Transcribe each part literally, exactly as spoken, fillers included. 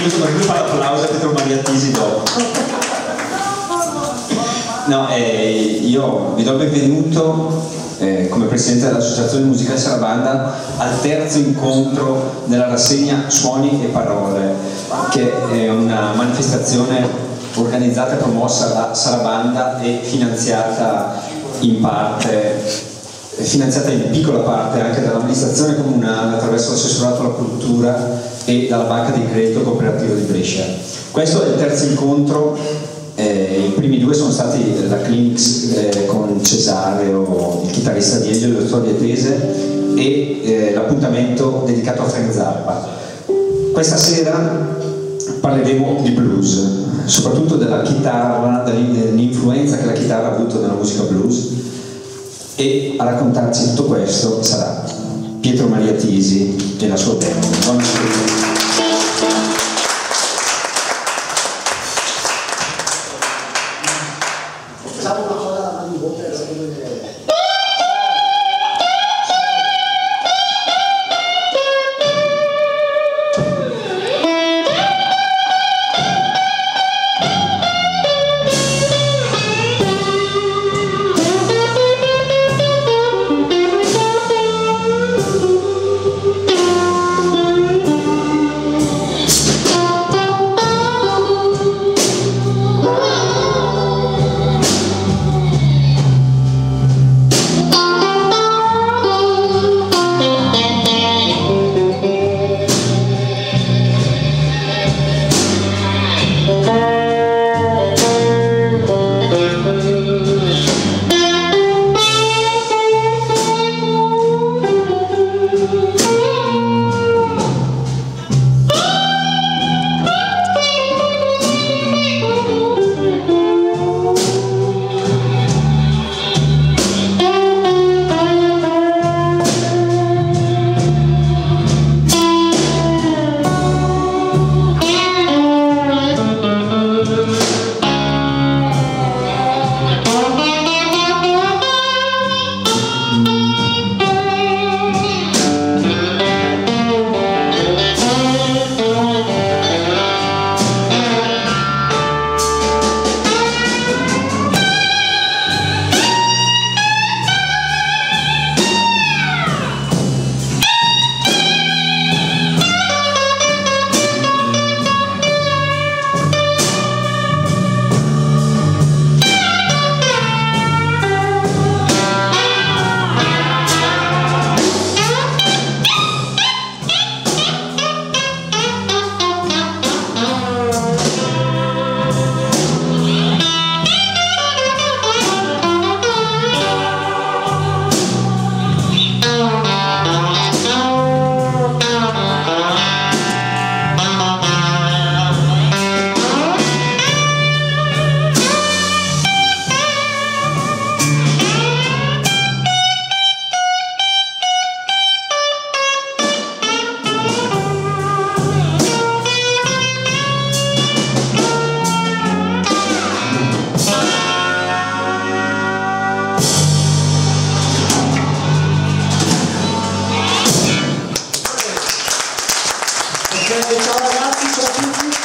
minuto, ma lui fa l'applauso a Pietro Mariattisi dopo. No, eh, io vi do il benvenuto eh, come presidente dell'Associazione Musicale Sarabanda al terzo incontro della rassegna Suoni e Parole, che è una manifestazione organizzata e promossa da Sarabanda e finanziata in parte, finanziata in piccola parte anche dall'amministrazione comunale attraverso l'assessorato alla cultura e dalla Banca di Credito Cooperativo di Brescia. Questo è il terzo incontro. Eh, I primi due sono stati la Clinics eh, con Cesareo, il chitarrista di Angelo, le storie tese, e eh, l'appuntamento dedicato a Frank Zappa. Questa sera parleremo di blues, soprattutto della chitarra, dell'influenza che la chitarra ha avuto nella musica blues, e a raccontarci tutto questo sarà Pietro Mariattisi e la sua band. Buonasera. Ciao ragazzi, ciao a tutti.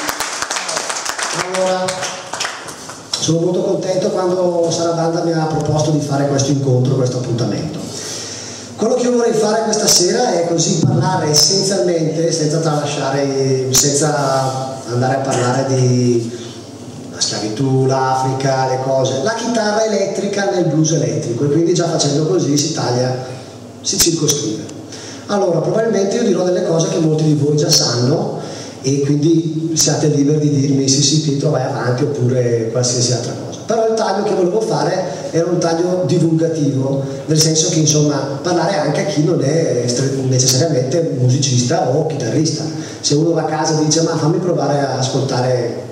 Allora, sono molto contento quando Sarabanda mi ha proposto di fare questo incontro, questo appuntamento. Quello che io vorrei fare questa sera è così parlare essenzialmente, senza tralasciare, senza andare a parlare di la schiavitù, l'Africa, le cose, la chitarra elettrica nel blues elettrico, e quindi già facendo così si taglia, si circoscrive. Allora, probabilmente io dirò delle cose che molti di voi già sanno, e quindi siate liberi di dirmi sì sì Pietro vai avanti, oppure qualsiasi altra cosa. Però il taglio che volevo fare era un taglio divulgativo, nel senso che insomma parlare anche a chi non è necessariamente musicista o chitarrista. Se uno va a casa e dice ma fammi provare a ascoltare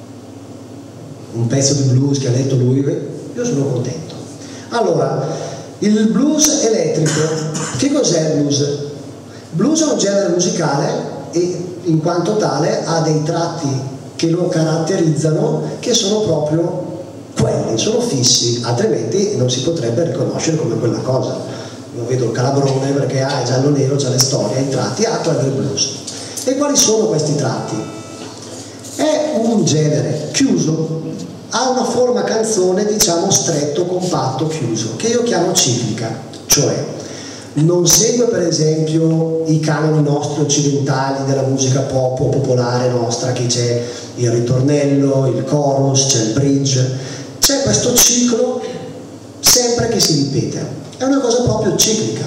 un pezzo di blues che ha detto lui, io sono contento. Allora, il blues elettrico, che cos'è il blues? Il blues è un genere musicale e in quanto tale ha dei tratti che lo caratterizzano, che sono proprio quelli, sono fissi, altrimenti non si potrebbe riconoscere come quella cosa. Io vedo il calabrone perché ha ah, giallo nero, c'ha le storie, i tratti, ha quello del blues. E quali sono questi tratti? un genere chiuso, ha una forma canzone, diciamo, stretto, compatto, chiuso, che io chiamo ciclica, cioè non segue per esempio i canoni nostri occidentali della musica pop o popolare nostra, che c'è il ritornello, il chorus, c'è il bridge, c'è questo ciclo sempre che si ripete, è una cosa proprio ciclica.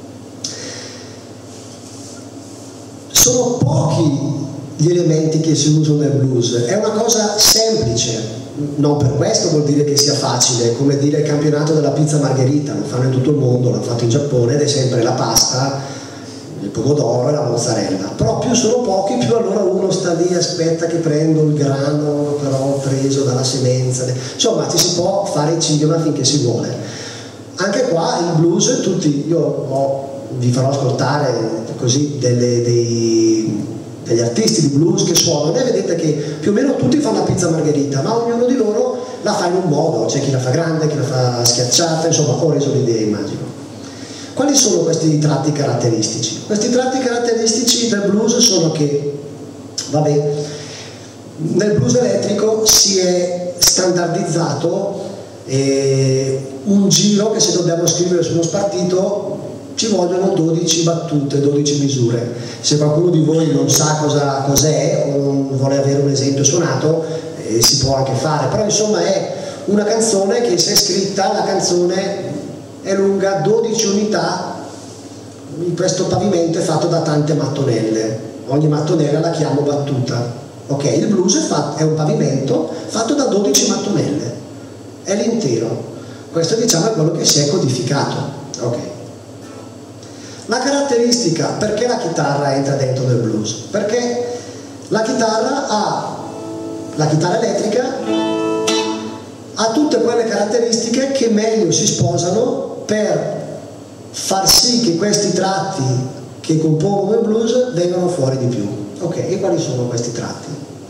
Sono pochi gli elementi che si usano nel blues, è una cosa semplice, non per questo vuol dire che sia facile, come dire il campionato della pizza margherita, lo fanno in tutto il mondo, l'hanno fatto in Giappone ed è sempre la pasta, il pomodoro e la mozzarella, però più sono pochi più allora uno sta lì, aspetta che prendo il grano però preso dalla semenza, insomma ci si può fare il cinema finché si vuole. Anche qua il blues, tutti, io ho, vi farò ascoltare così delle, dei, degli artisti di blues che suonano e vedete che più o meno tutti fanno la pizza margherita, ma ognuno di loro la fa in un modo, c'è chi la fa grande, chi la fa schiacciata, insomma ho reso l'idea, immagino. Quali sono questi tratti caratteristici? Questi tratti caratteristici del blues sono che, vabbè, nel blues elettrico si è standardizzato eh, un giro che se dobbiamo scrivere su uno spartito ci vogliono dodici battute, dodici misure. Se qualcuno di voi non sa cosa cos'è o non vuole avere un esempio suonato, eh, si può anche fare, però insomma è una canzone che se è scritta, la canzone è lunga dodici unità, in questo pavimento è fatto da tante mattonelle, ogni mattonella la chiamo battuta. Ok, il blues è, fatto, è un pavimento fatto da dodici mattonelle, è l'intero. Questo diciamo è quello che si è codificato. Ok. La caratteristica, perché la chitarra entra dentro nel blues? Perché la chitarra ha, la chitarra elettrica ha tutte quelle caratteristiche che meglio si sposano per far sì che questi tratti che compongono il blues vengano fuori di più. Ok, e quali sono questi tratti?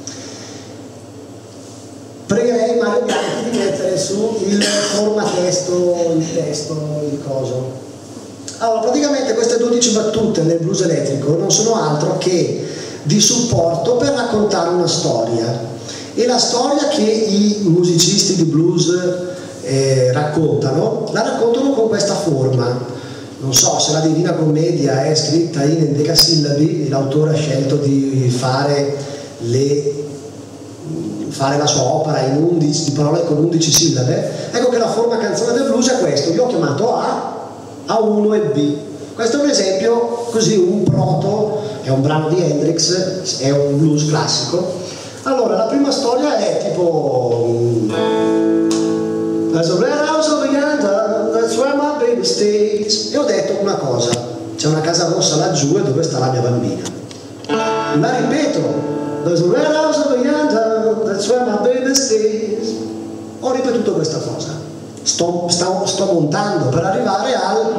Pregherei Mario Bianchi di mettere su il formatesto, il testo, il coso. Allora, praticamente queste dodici battute nel blues elettrico non sono altro che di supporto per raccontare una storia. E la storia che i musicisti di blues eh, raccontano, la raccontano con questa forma. Non so se la Divina Commedia è scritta in endecasillabi, l'autore ha scelto di fare, le, fare la sua opera in undici, di parole con undici sillabe. Ecco che la forma canzone del blues è questo, io ho chiamato A, A uno e B. Questo è un esempio, così un proto, è un brano di Hendrix, è un blues classico. Allora, la prima storia è tipo There's a red house over yonder, that's where my baby stays. E ho detto una cosa, c'è una casa rossa laggiù e dove sta la mia bambina. La ripeto, There's a red house over yonder, that's where my baby stays. Ho ripetuto questa cosa, sto, sto, sto montando per arrivare al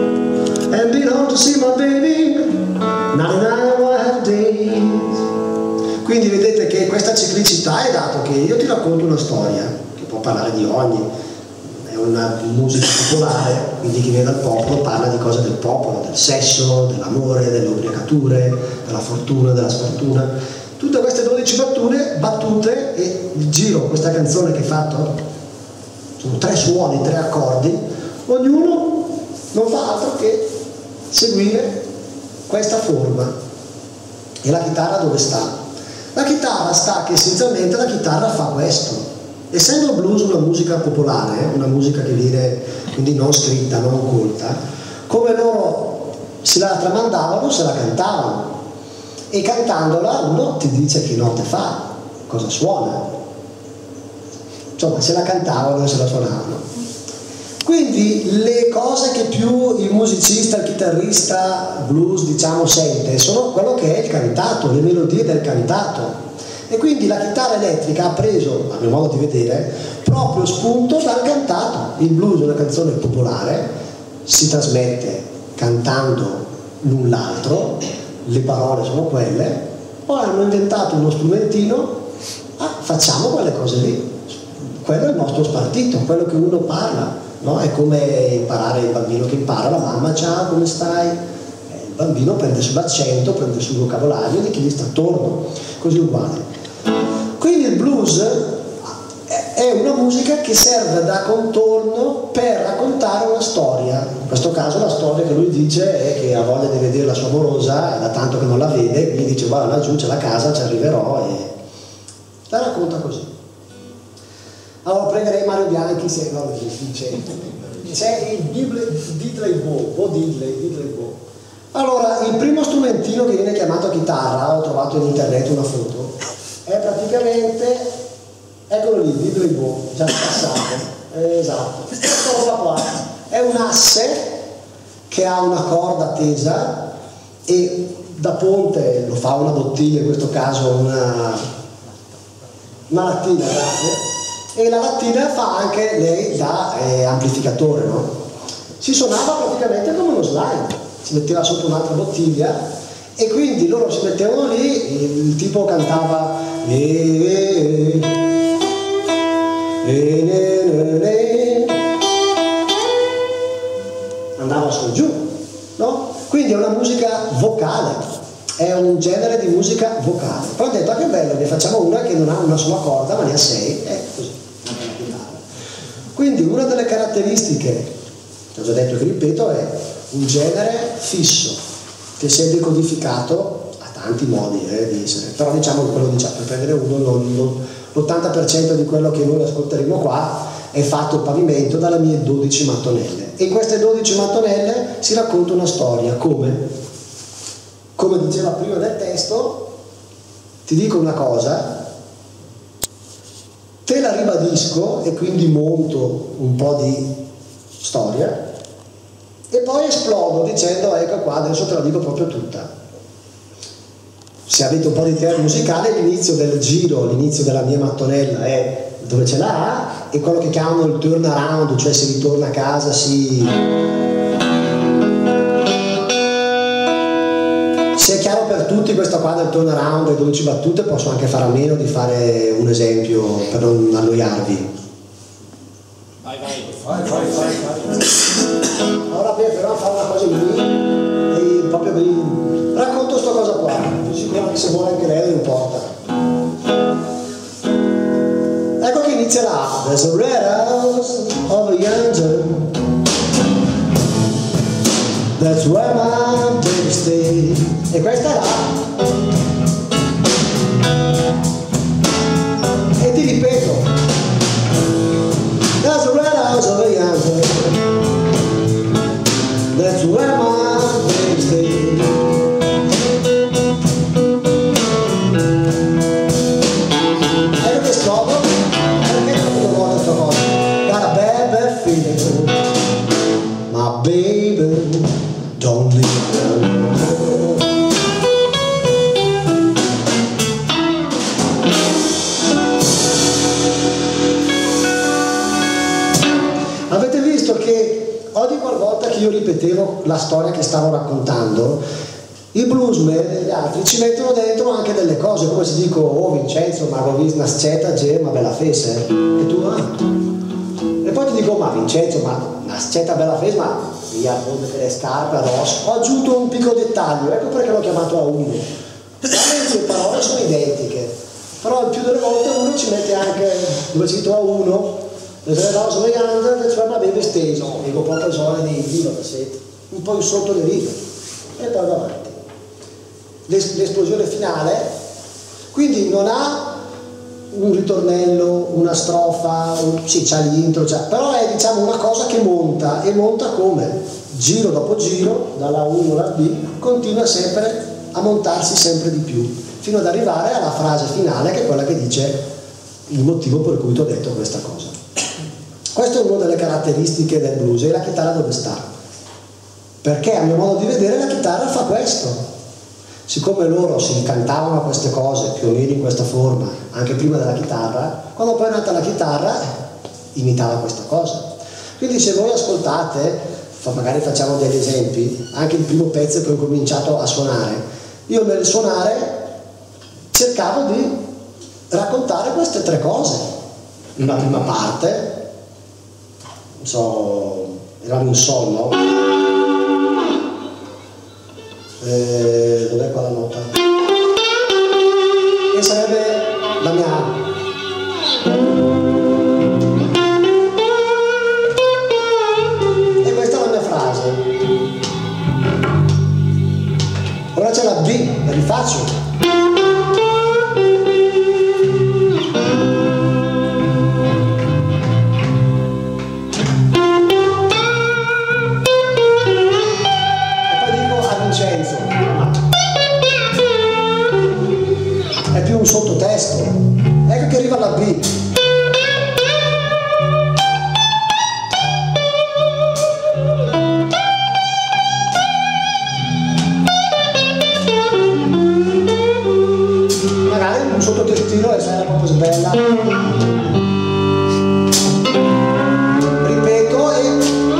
And been home to see my baby ninety-nine wild days. Quindi vedete che questa ciclicità è dato che io ti racconto una storia che può parlare di ogni, è una musica popolare, quindi chi viene dal popolo parla di cose del popolo, del sesso, dell'amore, delle ubriacature, della fortuna, della sfortuna. Tutte queste dodici battute, battute e il giro, questa canzone che hai fatto, sono tre suoni, tre accordi, ognuno non fa altro che seguire questa forma. E la chitarra dove sta? La chitarra sta che essenzialmente la chitarra fa questo. Essendo il blues una musica popolare, una musica che viene quindi non scritta, non colta, come loro se la tramandavano, se la cantavano. E cantandola uno ti dice che note fa, cosa suona. Insomma, se la cantavano e se la suonavano. Quindi le cose che più il musicista, il chitarrista blues diciamo sente sono quello che è il cantato, le melodie del cantato. E quindi la chitarra elettrica ha preso, a mio modo di vedere, proprio spunto dal cantato. Il blues è una canzone popolare, si trasmette cantando l'un l'altro, le parole sono quelle, poi hanno inventato uno strumentino, ah, facciamo quelle cose lì. Quello è il nostro spartito, quello che uno parla. No? È come imparare il bambino che impara, la mamma ciao come stai? Eh, il bambino prende sull'accento, prende sul vocabolario di chi gli sta attorno, così uguale. Quindi il blues è una musica che serve da contorno per raccontare una storia. In questo caso la storia che lui dice è che ha voglia di vedere la sua amorosa, è da tanto che non la vede, quindi dice guarda laggiù c'è la casa, ci arriverò, e la racconta così. Allora pregherei Mario Bianchi se no, c'è il Diddley Bow, Bo Diddley, Diddley Bow. Allora, il primo strumentino che viene chiamato chitarra, ho trovato in internet una foto, è praticamente, eccolo lì, Diddley Bow, già passato, eh, esatto, questa roba qua, è un asse che ha una corda tesa e da ponte lo fa una bottiglia, in questo caso una, una lattina, grazie, e la lattina fa anche lei da eh, amplificatore, no? Si suonava praticamente come uno slide, si metteva sotto un'altra bottiglia e quindi loro si mettevano lì, il tipo cantava e, e, e, e, andava su e giù, no? Quindi è una musica vocale, è un genere di musica vocale. Poi ho detto, ah, che bello, ne facciamo una che non ha una sola corda ma ne ha sei, e così. Quindi una delle caratteristiche, che ho già detto e che ripeto, è un genere fisso che si è decodificato a tanti modi eh, di essere, però diciamo che quello diciamo, per prendere uno, l'ottanta per cento di quello che noi ascolteremo qua è fatto il pavimento dalle mie dodici mattonelle, e in queste dodici mattonelle si racconta una storia. Come? Come diceva prima nel testo, ti dico una cosa, te la ribadisco e quindi monto un po' di storia e poi esplodo dicendo ecco qua, adesso te la dico proprio tutta. Se avete un po' di teoria musicale, l'inizio del giro, l'inizio della mia mattonella è dove c'è la A, e quello che chiamano il turn around, cioè si ritorna a casa, si... Se è chiaro per tutti questo qua del turn around e dodici battute, posso anche fare a meno di fare un esempio per non annoiarvi. Vai, vai, vai, vai, vai, vai. Allora beh, però fare una cosa lì, proprio lì. Racconto sta cosa qua, sicuramente se vuole anche lei non importa. Ecco che inizia la A. There's a red house over yonder, that's where my baby stays. E questa è la A. E ti ripeto, there's a red house over yonder, that's where my baby stays. Ecco che scopro, perché non lo vuole questa cosa? Got a bad, bad feeling, my baby don't leave me alone. Avete visto che ogni qualvolta che io ripetevo la storia che stavo raccontando, i bluesmen e gli altri ci mettono dentro anche delle cose, come se dico oh Vincenzo, ma ho visto una sceta, ma bella fesse, e tu ah. E poi ti dico ma Vincenzo, ma una sceta bella fesse, ma via con le scarpe addosso. Ho aggiunto un piccolo dettaglio, ecco perché l'ho chiamato A uno. Le parole sono identiche, però il più delle volte uno ci mette anche dove ci A uno, dico proprio zone di viva, un po' in sotto le righe e poi davanti. L'esplosione finale quindi non ha un ritornello, una strofa, un, sì c'ha l'intro, però è diciamo una cosa che monta, e monta come? Giro dopo giro, dalla A uno alla B, continua sempre a montarsi sempre di più, fino ad arrivare alla frase finale che è quella che dice il motivo per cui ti ho detto questa cosa. Questa è una delle caratteristiche del blues. E la chitarra dove sta? Perché a mio modo di vedere la chitarra fa questo. Siccome loro si incantavano a queste cose più o meno in questa forma anche prima della chitarra, quando poi è nata la chitarra imitava questa cosa. Quindi se voi ascoltate, magari facciamo degli esempi, anche il primo pezzo che ho cominciato a suonare, io nel suonare cercavo di raccontare queste tre cose. Una prima parte, non so, eravamo in sol, no? Eh, dov'è qua la nota? E sarebbe la mia poi c'è la B, la rifaccio. È più un sottotesto, ecco che arriva la B. Magari un sottotestino e sarà proprio bella. Ripeto e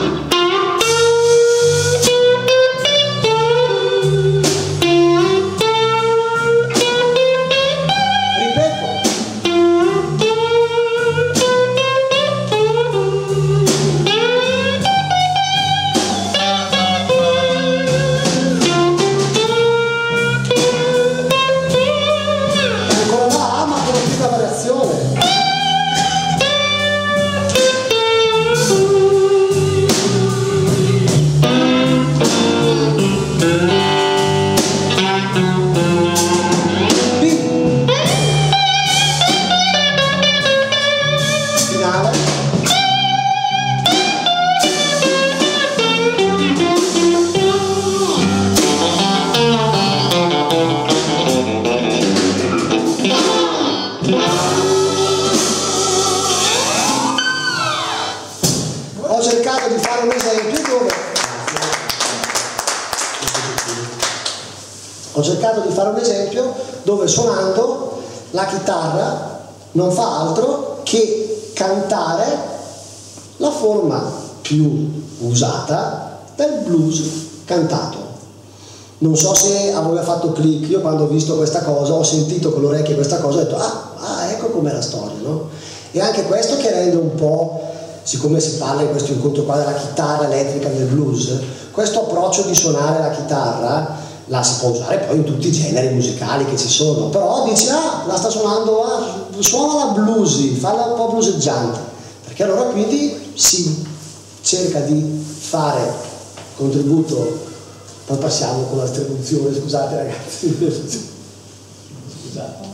ho cercato di fare un esempio dove ho cercato di fare un esempio dove suonando la chitarra non fa altro che cantare la forma più usata del blues cantato. Non so se a voi ha fatto click, io quando ho visto questa cosa, ho sentito con le orecchie questa cosa e ho detto ah, ah ecco com'è la storia, no? E anche questo che rende un po', siccome si parla in questo incontro qua della chitarra elettrica nel blues, questo approccio di suonare la chitarra la si può usare poi in tutti i generi musicali che ci sono, però dici ah, la sta suonando, ah, suonala bluesy, falla un po' blueseggiante, perché allora quindi si cerca di fare contributo. Poi passiamo con la distribuzione, scusate ragazzi. Scusate.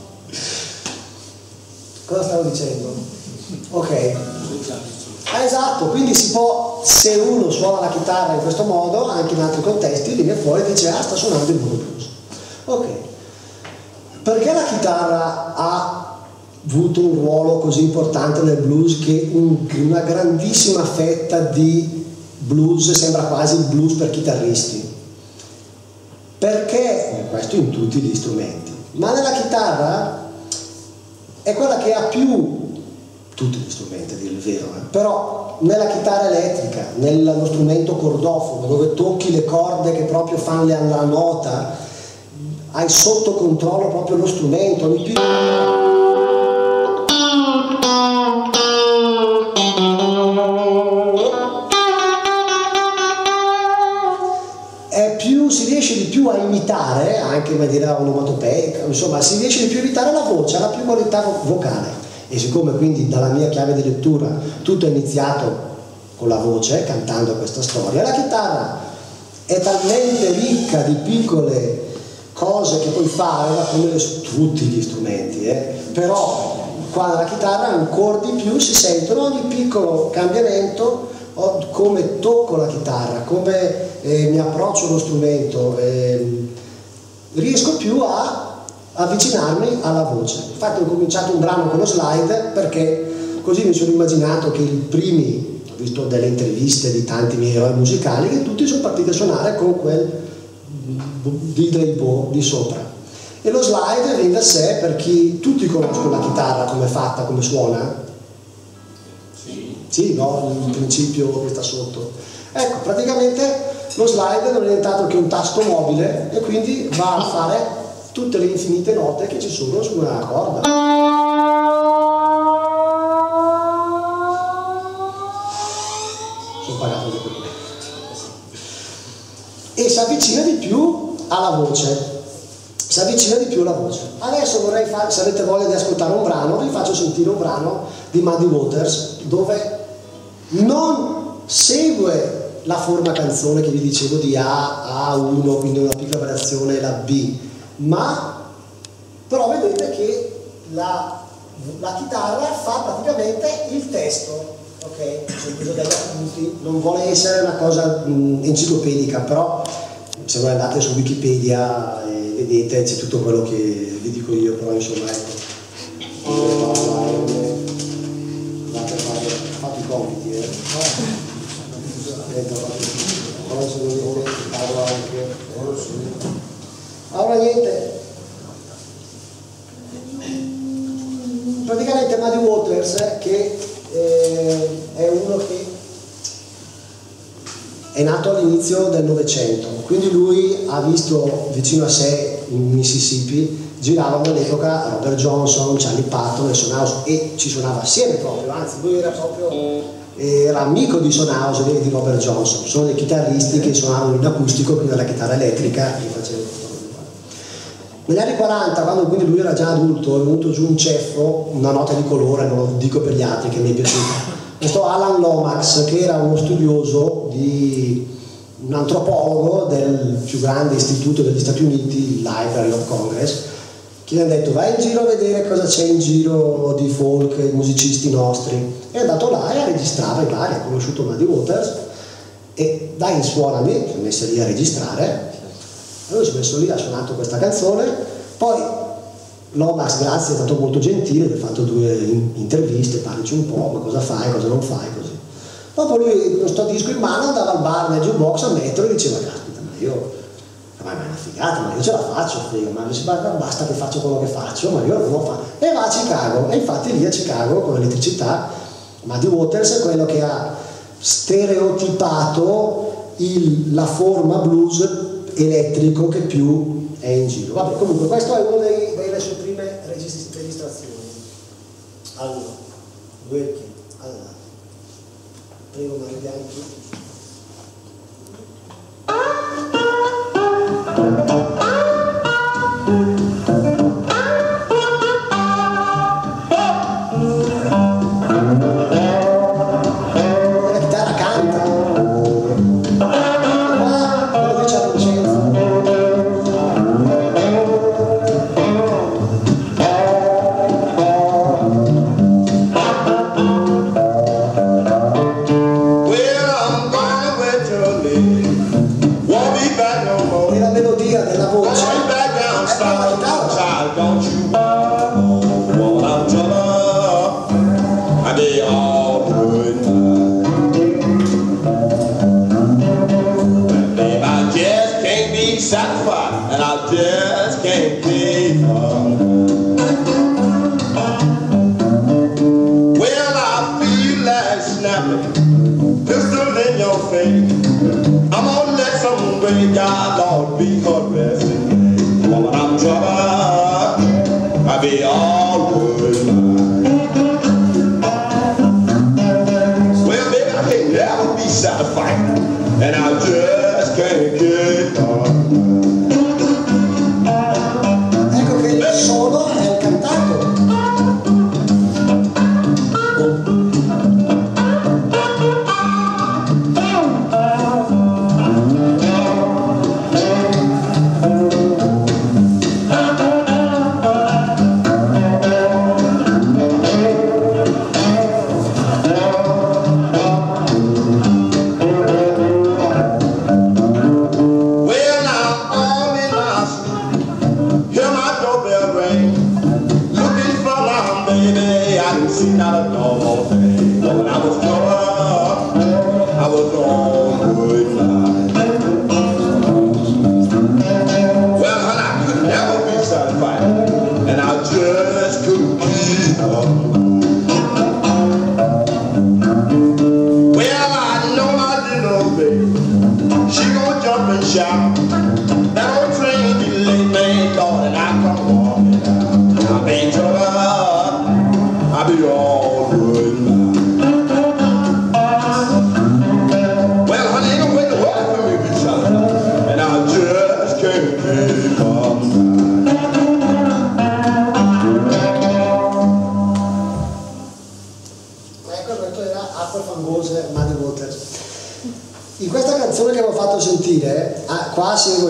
Cosa stavo dicendo? Ok. Ah, esatto, quindi si può, se uno suona la chitarra in questo modo, anche in altri contesti, viene fuori e dice ah, sta suonando il mono blues. Ok. Perché la chitarra ha avuto un ruolo così importante nel blues che un, una grandissima fetta di blues sembra quasi blues per chitarristi? Perché, questo in tutti gli strumenti, ma nella chitarra è quella che ha più, tutti gli strumenti a dire il vero, eh? Però nella chitarra elettrica, nello strumento cordofono, dove tocchi le corde che proprio fanno la nota, hai sotto controllo proprio lo strumento, ogni più... si riesce di più a imitare, anche in maniera onomatopeica, insomma si riesce di più a imitare la voce, ha la più qualità vocale, e siccome quindi dalla mia chiave di lettura tutto è iniziato con la voce, cantando questa storia, la chitarra è talmente ricca di piccole cose che puoi fare, come le, tutti gli strumenti, eh? Però qua nella chitarra ancora di più si sentono ogni piccolo cambiamento, come tocco la chitarra, come eh, mi approccio allo strumento, eh, riesco più a avvicinarmi alla voce. Infatti ho cominciato un brano con lo slide perché così mi sono immaginato che i primi, ho visto delle interviste di tanti miei eroi musicali, che tutti sono partiti a suonare con quel diddley-bow di sopra. E lo slide viene da sé per chi, tutti conoscono la chitarra come è fatta, come suona. Sì, no, il principio che sta sotto. Ecco, praticamente lo slide non è nient'altro che un tasto mobile e quindi va a fare tutte le infinite note che ci sono su una corda. Sono pagato di quello. E si avvicina di più alla voce. Si avvicina di più alla voce. Adesso vorrei fare, se avete voglia di ascoltare un brano, vi faccio sentire un brano di Muddy Waters dove non segue la forma canzone che vi dicevo di A, A uno, quindi una piccola variazione, la B, ma però vedete che la, la chitarra fa praticamente il testo, ok? Ho preso degli appunti, non vuole essere una cosa mh, enciclopedica, però se voi andate su Wikipedia e vedete c'è tutto quello che vi dico io, però insomma ecco. Fate i compiti, eh. Allora niente, praticamente Muddy Waters, che eh, è uno che è nato all'inizio del Novecento, quindi lui ha visto vicino a sé in Mississippi giravano all'epoca Robert Johnson, Charlie Patton e Son House, e ci suonava assieme proprio, anzi lui era proprio era amico di Son House e di Robert Johnson. Sono dei chitarristi che suonavano in acustico, quindi la chitarra elettrica, e facevano tutto qua. Negli anni quaranta, quando quindi lui era già adulto, è venuto giù un ceffo, una nota di colore, non lo dico per gli altri che mi è piaciuto, questo Alan Lomax, che era uno studioso di un antropologo del più grande istituto degli Stati Uniti, il Library of Congress, che gli hanno detto vai in giro a vedere cosa c'è in giro di folk, musicisti nostri, e è andato là e registrava i vari, ha conosciuto Muddy Waters e dai suonami, si è messo lì a registrare, e lui si è messo lì, ha suonato questa canzone, poi Lomax, grazie, è stato molto gentile, ha fatto due interviste, parlaci un po', ma cosa fai, cosa non fai, così. Dopo lui con sto disco in mano andava al bar nel jukebox a metterlo e diceva caspita, ma io ma è una figata, ma io ce la faccio, figa, ma basta che faccio quello che faccio, ma io non lo faccio. E va a Chicago, e infatti lì a Chicago con l'elettricità Muddy Waters è quello che ha stereotipato il, la forma blues elettrico che più è in giro. Vabbè, comunque questo è una delle sue prime registrazioni. Allora, working, allora, prego, ma vediamo qui.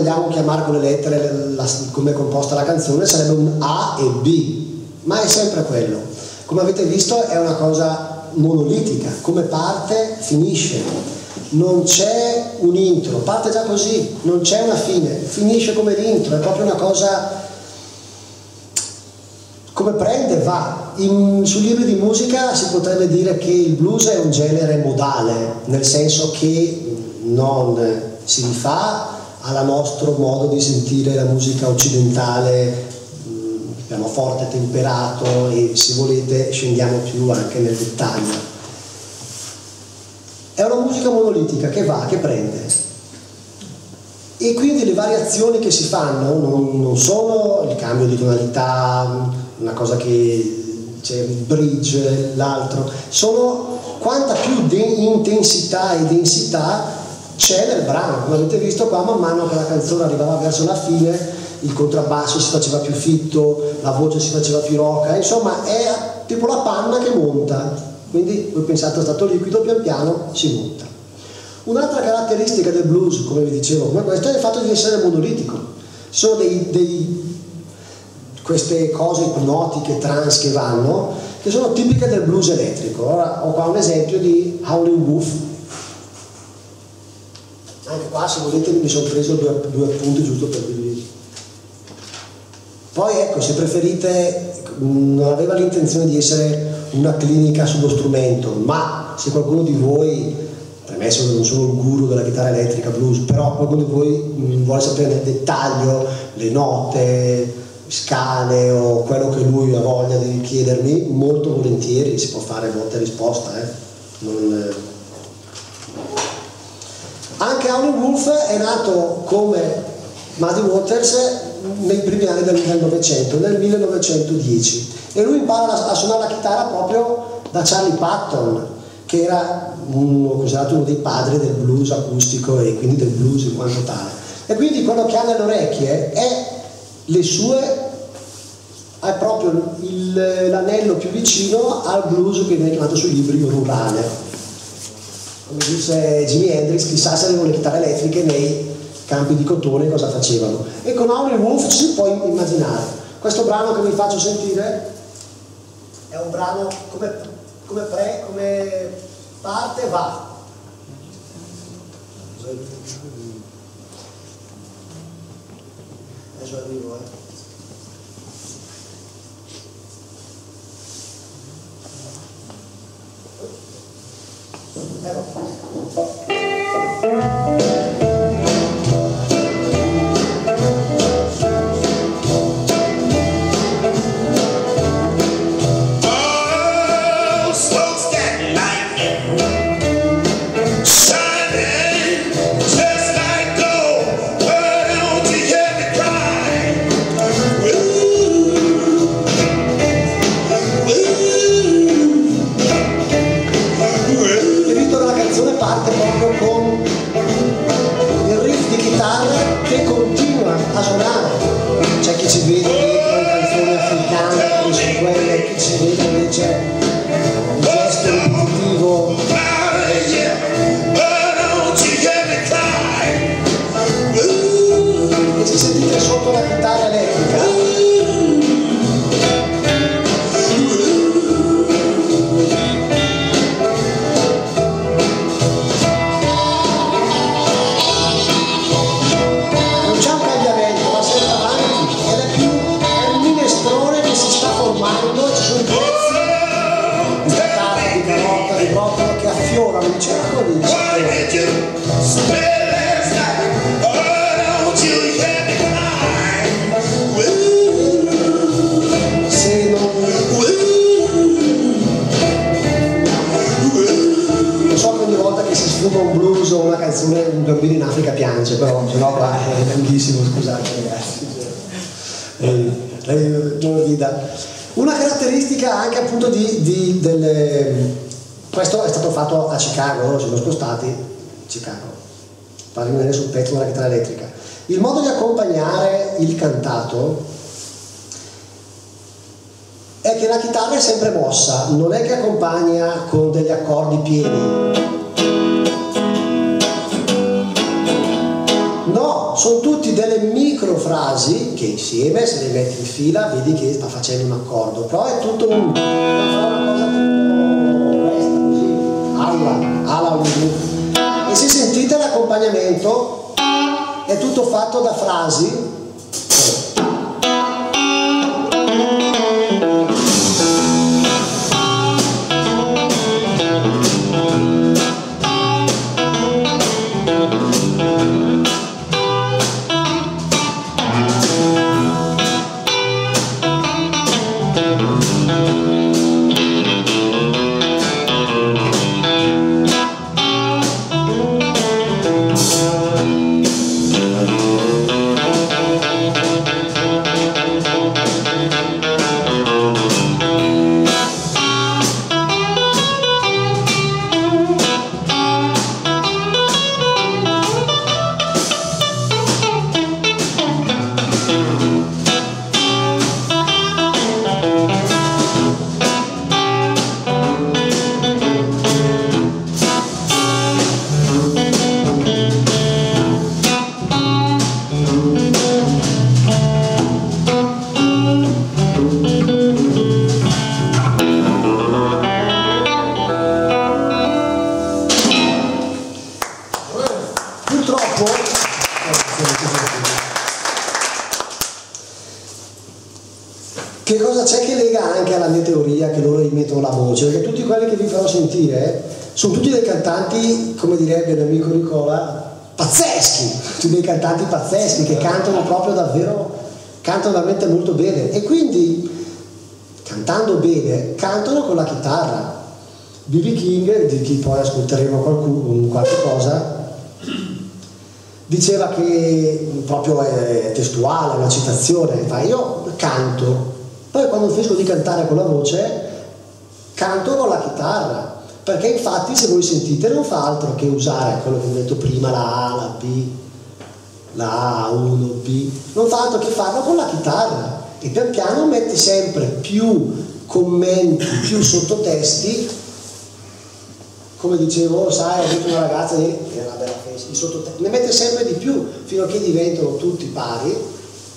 vogliamo chiamare con le lettere la, come è composta la canzone, sarebbe un A e B, ma è sempre quello. Come avete visto è una cosa monolitica, come parte finisce, non c'è un intro, parte già così, non c'è una fine, finisce come l'intro, è proprio una cosa, come prende va. In, sui libri di musica si potrebbe dire che il blues è un genere modale, nel senso che non si rifà al nostro modo di sentire la musica occidentale, diciamo forte, temperato, e se volete scendiamo più anche nel dettaglio. È una musica monolitica che va, che prende, e quindi le variazioni che si fanno non, non sono il cambio di tonalità, una cosa che c'è il bridge, l'altro, sono quanta più intensità e densità c'è nel brano. Come avete visto qua, man mano che la canzone arrivava verso la fine, il contrabbasso si faceva più fitto, la voce si faceva più roca, insomma è tipo la panna che monta, quindi voi pensate a stato liquido, pian piano si monta. Un'altra caratteristica del blues, come vi dicevo, come questo, è il fatto di essere monolitico. Ci sono dei, dei, queste cose ipnotiche, trance che vanno, che sono tipiche del blues elettrico. Ora ho qua un esempio di Howlin' Wolf. Anche qua, se volete, mi sono preso due, due appunti giusto per dirvi. Poi ecco, se preferite, non aveva l'intenzione di essere una clinica sullo strumento, ma se qualcuno di voi, premesso che non sono il guru della chitarra elettrica blues, però qualcuno di voi vuole sapere nel dettaglio le note, scale o quello che lui ha voglia di chiedermi, molto volentieri si può fare botta e risposta. Eh? Non, eh. Anche Howlin' Wolf è nato come Muddy Waters nei primi anni del Novecento, nel millenovecentodieci, e lui impara a suonare la chitarra proprio da Charlie Patton, che era uno, considerato uno dei padri del blues acustico e quindi del blues in quanto tale. E quindi quello che ha nelle orecchie è le sue, è proprio l'anello più vicino al blues che viene chiamato sui libri rurale. Come dice Jimi Hendrix, chissà se avevano le chitarre elettriche nei campi di cotone cosa facevano. E con Howlin' Wolf ci si può immaginare. Questo brano che vi faccio sentire è un brano come, come pre, come parte va. Adesso arrivo, eh. Un bambino in Africa piange, però se no qua è lunghissimo, scusate ragazzi. Eh, eh, non rida. Una caratteristica anche appunto di, di delle... questo è stato fatto a Chicago, loro si sono spostati Chicago, per rimanere sul pezzo della chitarra elettrica. Il modo di accompagnare il cantato è che la chitarra è sempre mossa, non è che accompagna con degli accordi pieni. No, sono tutti delle microfrasi che insieme, se le metti in fila, vedi che sta facendo un accordo, però è tutto un, una cosa tipo questa, così, alla, alla, alla. E se sentite l'accompagnamento è tutto fatto da frasi. Che cosa c'è che lega anche alla mia teoria che loro imitano la voce? Perché tutti quelli che vi farò sentire sono tutti dei cantanti, come direbbe l'amico Nicola, pazzeschi, tutti dei cantanti pazzeschi che cantano proprio davvero, cantano veramente molto bene e quindi cantando bene cantano con la chitarra. B B King, di chi poi ascolteremo qualcuno, qualche cosa, diceva che proprio è testuale, una citazione, fa io canto, poi quando finisco di cantare con la voce canto con la chitarra, perché infatti se voi sentite non fa altro che usare quello che ho detto prima, la A, la B, la A, uno, B, non fa altro che farlo con la chitarra e pian piano metti sempre più commenti, più sottotesti, come dicevo, sai, ho avuto una ragazza che è una bella festa, i sottotesti, ne mette sempre di più fino a che diventano tutti pari.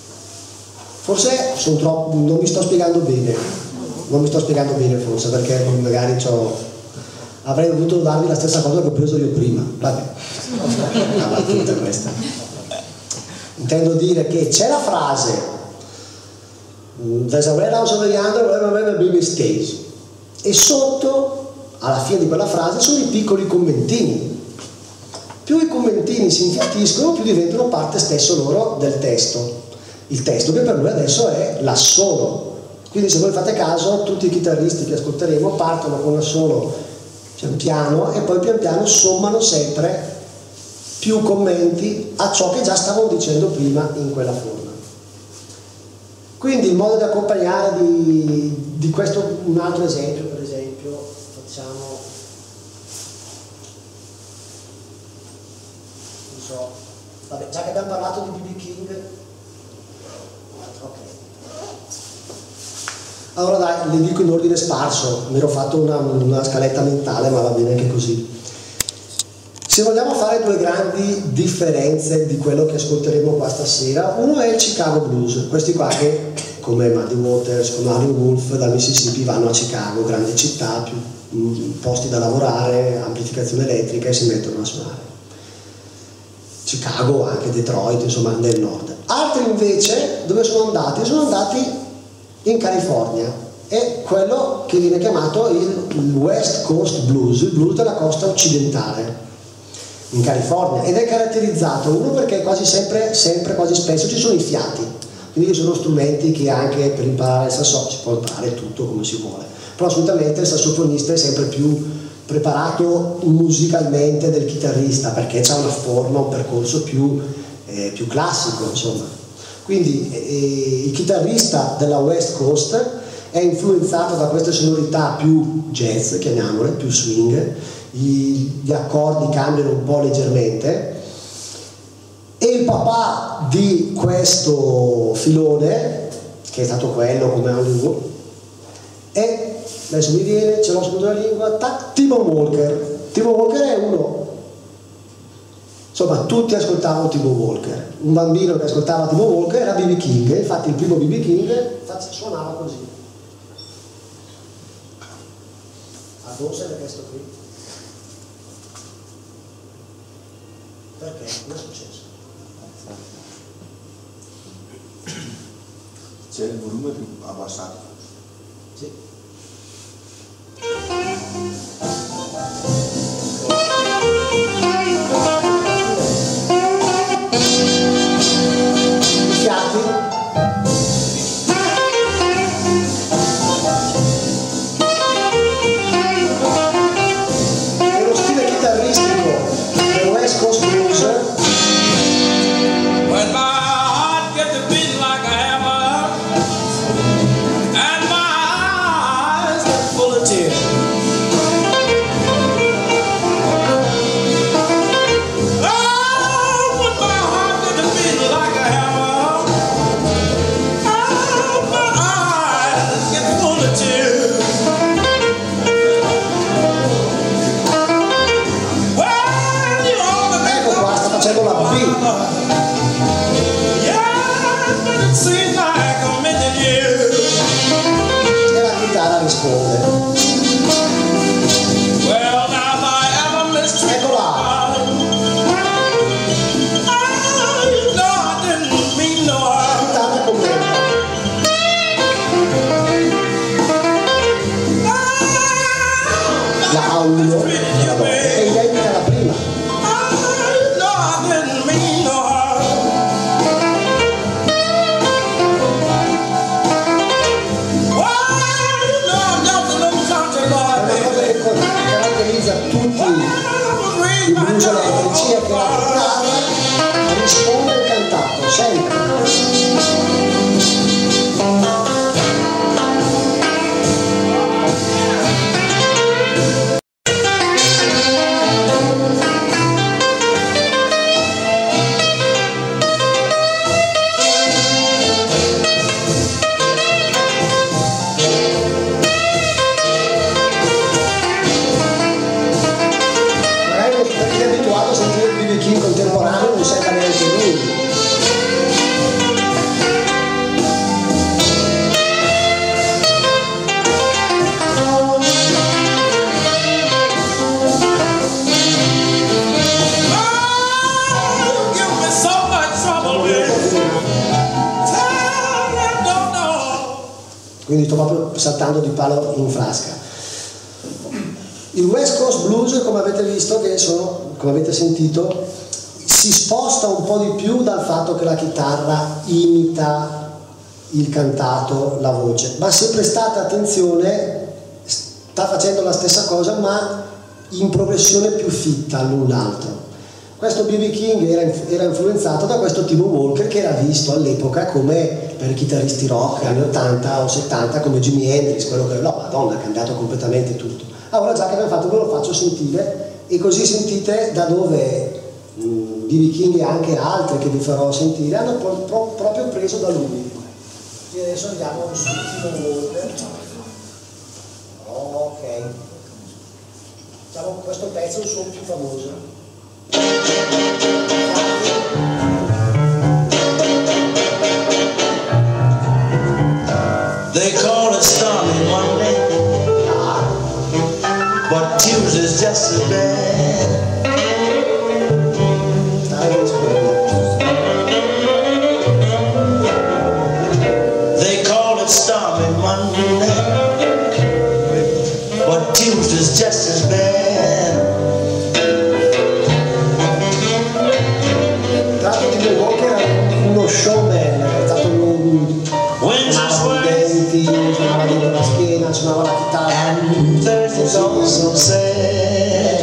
Forse sono troppo, non mi sto spiegando bene, non mi sto spiegando bene forse, perché magari avrei dovuto darvi la stessa cosa che ho preso io prima. Vabbè, la battuta questa. Intendo dire che c'è la frase There's a red house over yonder where my baby stays, e sotto, alla fine di quella frase, sono i piccoli commentini. Più i commentini si infiattiscono, più diventano parte stesso loro del testo. Il testo che per lui adesso è l'assolo. Quindi se voi fate caso, tutti i chitarristi che ascolteremo partono con l'assolo pian piano e poi pian piano sommano sempre più commenti a ciò che già stavano dicendo prima in quella forma. Quindi il modo di accompagnare di, di questo, un altro esempio, per esempio, facciamo, non so, vabbè, già che abbiamo parlato di B B King, ok. Allora dai, le dico in ordine sparso, mi ero fatto una, una scaletta mentale, ma va bene anche così. Se vogliamo fare due grandi differenze di quello che ascolteremo qua stasera, uno è il Chicago Blues, questi qua che, come Muddy Waters, come Howlin' Wolf, dal Mississippi vanno a Chicago, grande città, più posti da lavorare, amplificazione elettrica e si mettono a suonare. Chicago, anche Detroit, insomma nel nord. Altri invece, dove sono andati? Sono andati in California, è quello che viene chiamato il West Coast Blues, il blues della costa occidentale in California, ed è caratterizzato, uno perché quasi sempre, sempre quasi spesso ci sono i fiati, quindi ci sono strumenti che anche per imparare il sassofono si può imparare tutto come si vuole, però assolutamente il sassofonista è sempre più preparato musicalmente del chitarrista perché ha una forma, un percorso più, eh, più classico, insomma. Quindi eh, il chitarrista della West Coast è influenzato da queste sonorità più jazz, chiamiamole, più swing, gli, gli accordi cambiano un po' leggermente, e il papà di questo filone, che è stato quello come Howlin' Wolf, è, adesso mi viene, ce l'ho sulla lingua, tac, Timo Walker. Timo Walker è uno, insomma tutti ascoltavano Timo Walker. Un bambino che ascoltava Timo Walker era B B King, infatti il primo B B King suonava così. A Dawson è questo qui. Perché? Cosa è successo? C'è il volume più abbassato. Sì. Fiati. Quindi sto proprio saltando di palo in frasca. Il West Coast Blues, come avete visto, che sono, come avete sentito, si sposta un po' di più dal fatto che la chitarra imita il cantato, la voce, ma se prestate attenzione sta facendo la stessa cosa ma in progressione più fitta l'un l'altro. Questo B B King era, era influenzato da questo Timo Walker, che era visto all'epoca come, per i chitarristi rock anni ottanta o settanta, come Jimi Hendrix, quello che no, madonna, ha cambiato completamente tutto. Allora già che abbiamo fatto, ve lo faccio sentire e così sentite da dove mh, B B King e anche altre che vi farò sentire hanno pro, pro, proprio preso da lui. E adesso andiamo su Timo Walker. Ok, diciamo questo pezzo è il suo più famoso. They call it stormy Monday, but Tuesday's just as bad. They call it stormy Monday, but Tuesday's just as bad. Showman, è stato un suonava con i denti, suonava dentro la schiena, suonava la chitarra, and Thursday's also sad.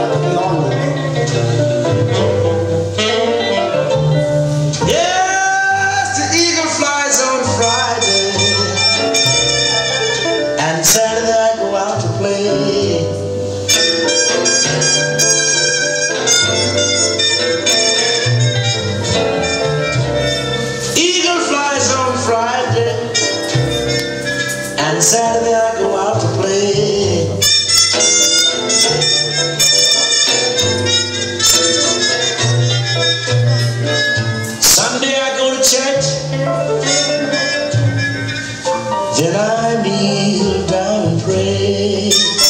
Yes, the eagle flies on Friday, and Saturday I go out to play. Saturday I go out to play. church, then I kneel down and pray.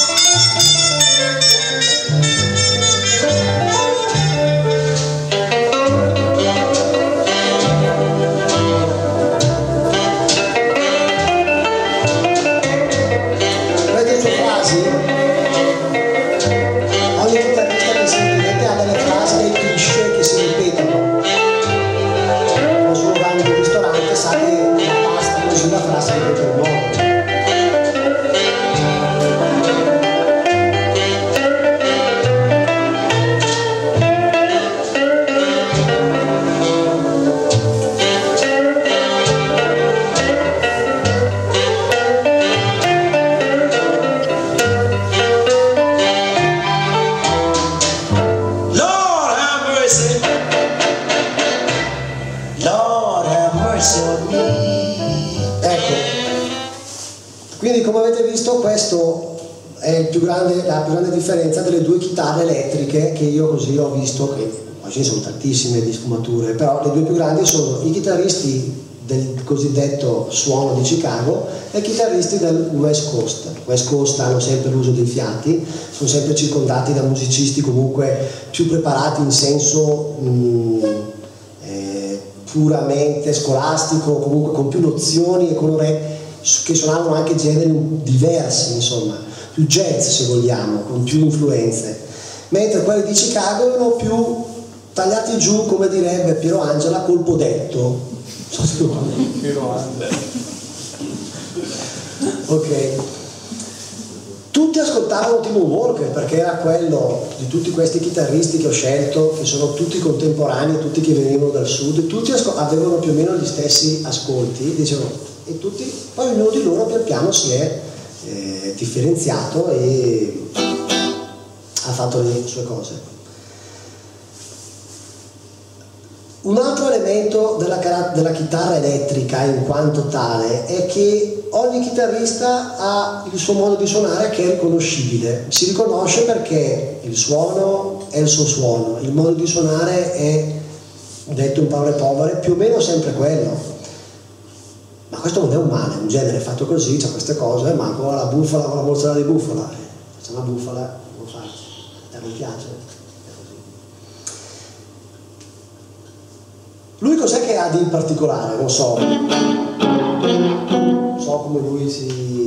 Questo è il più grande, la più grande differenza delle due chitarre elettriche che io così ho visto, che poi ci sono tantissime di sfumature, però le due più grandi sono i chitarristi del cosiddetto suono di Chicago e i chitarristi del West Coast. West Coast hanno sempre l'uso dei fiati, sono sempre circondati da musicisti comunque più preparati in senso mh, eh, puramente scolastico, comunque con più nozioni e con orecchie che suonavano anche generi diversi, insomma, più jazz se vogliamo, con più influenze, mentre quelli di Chicago erano più tagliati giù, come direbbe Piero Angela, colpo detto. Piero Angela. Ok. Tutti ascoltavano Timo Walker perché era quello di tutti questi chitarristi che ho scelto, che sono tutti contemporanei, tutti che venivano dal sud, tutti avevano più o meno gli stessi ascolti, dicevano, e tutti, poi ognuno di loro pian piano si è eh, differenziato e ha fatto le sue cose. Un altro elemento della, della chitarra elettrica in quanto tale è che ogni chitarrista ha il suo modo di suonare che è riconoscibile, si riconosce perché il suono è il suo suono, il modo di suonare è, detto in parole povere, più o meno sempre quello. Ma questo non è un male, è un genere fatto così, c'ha queste cose, ma con la bufala, con la mozzarella di bufala, c'è una bufala, non faccio, a me piace, è così. Lui cos'è che ha di particolare? Non so, non so come lui si...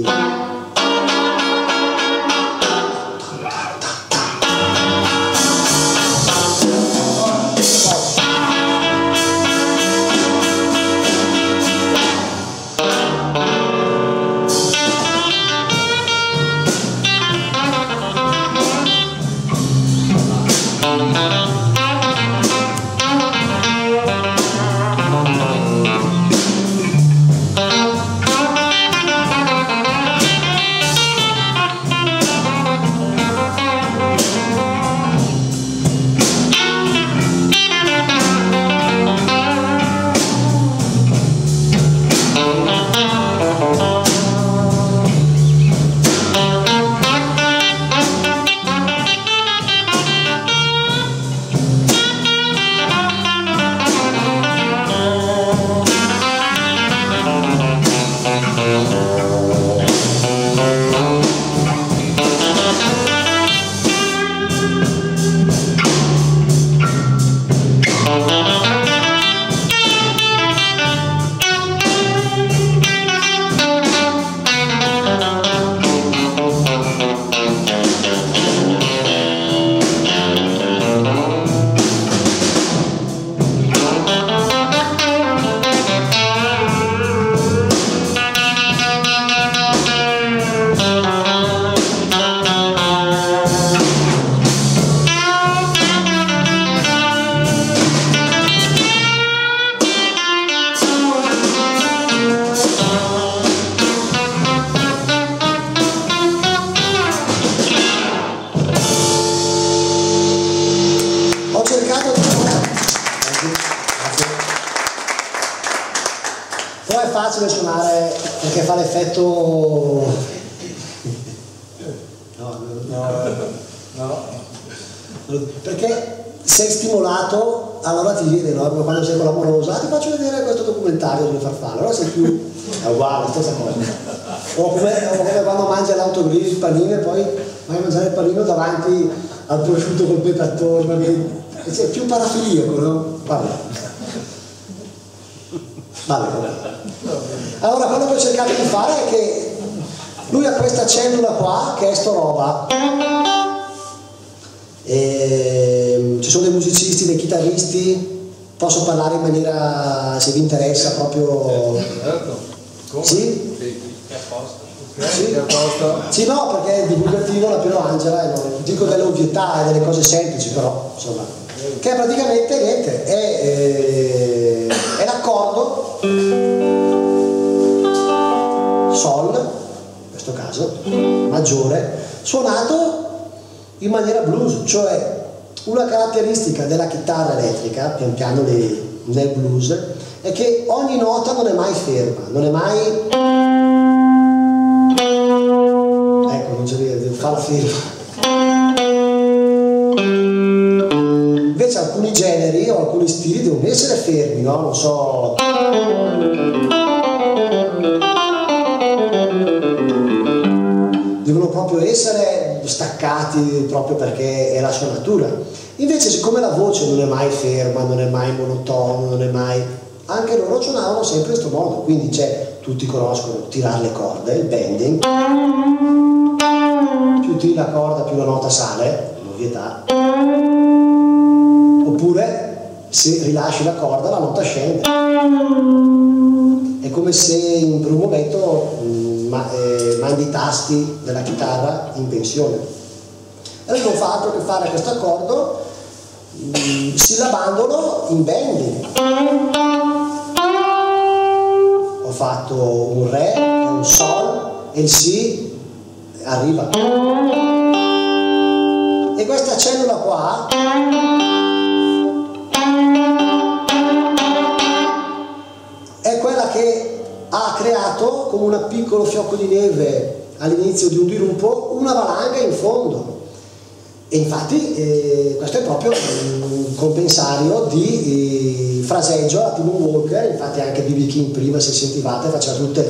facile suonare perché fa l'effetto no, no, no, perché sei stimolato, allora ti viene, no? Quando sei con l'amorosa, ah, ti faccio vedere questo documentario. volontario sulle farfalle, allora sei più, è uguale, stessa cosa. O come, o come quando mangia l'autogrill, il panino e poi vai a mangiare il panino davanti al prosciutto col pepe attorno, che è più parafiliaco, no? Vabbè. Vabbè, vabbè. Allora quello che ho cercato di fare è che lui ha questa cellula qua che è sto roba. E ci sono dei musicisti, dei chitarristi, posso parlare in maniera, se vi interessa, proprio. Sì? Sì? Sì, no, perché è divulgativo la Piero Angela, e non dico delle ovvietà e delle cose semplici, però insomma, che è praticamente niente, è, è, è l'accordo Sol, in questo caso, maggiore, suonato in maniera blues, cioè una caratteristica della chitarra elettrica, pian piano nel blues, è che ogni nota non è mai ferma, non è mai, ecco, non c'è niente, fa la firma. Invece alcuni generi o alcuni stili devono essere fermi, no? Non so, devono proprio essere staccati proprio perché è la sua natura. Invece siccome la voce non è mai ferma, non è mai monotono, non è mai, anche loro suonavano sempre in questo modo, quindi c'è, tutti conoscono tirare le corde, il bending, più tiri la corda più la nota sale, l'ovvietà, oppure se rilasci la corda la nota scende, è come se in per un momento mh, ma, eh, mandi i tasti della chitarra in pensione. Allora non fa altro che fare questo accordo mh, sillabandolo in bending. Ho fatto un re e un sol e il si arriva, e questa cellula qua è quella che ha creato come un piccolo fiocco di neve all'inizio di un dirupo una valanga in fondo. E infatti eh, questo è proprio un compensario di eh, fraseggio a Timo Walker, infatti anche B B King prima, se sentivate, faceva tutte,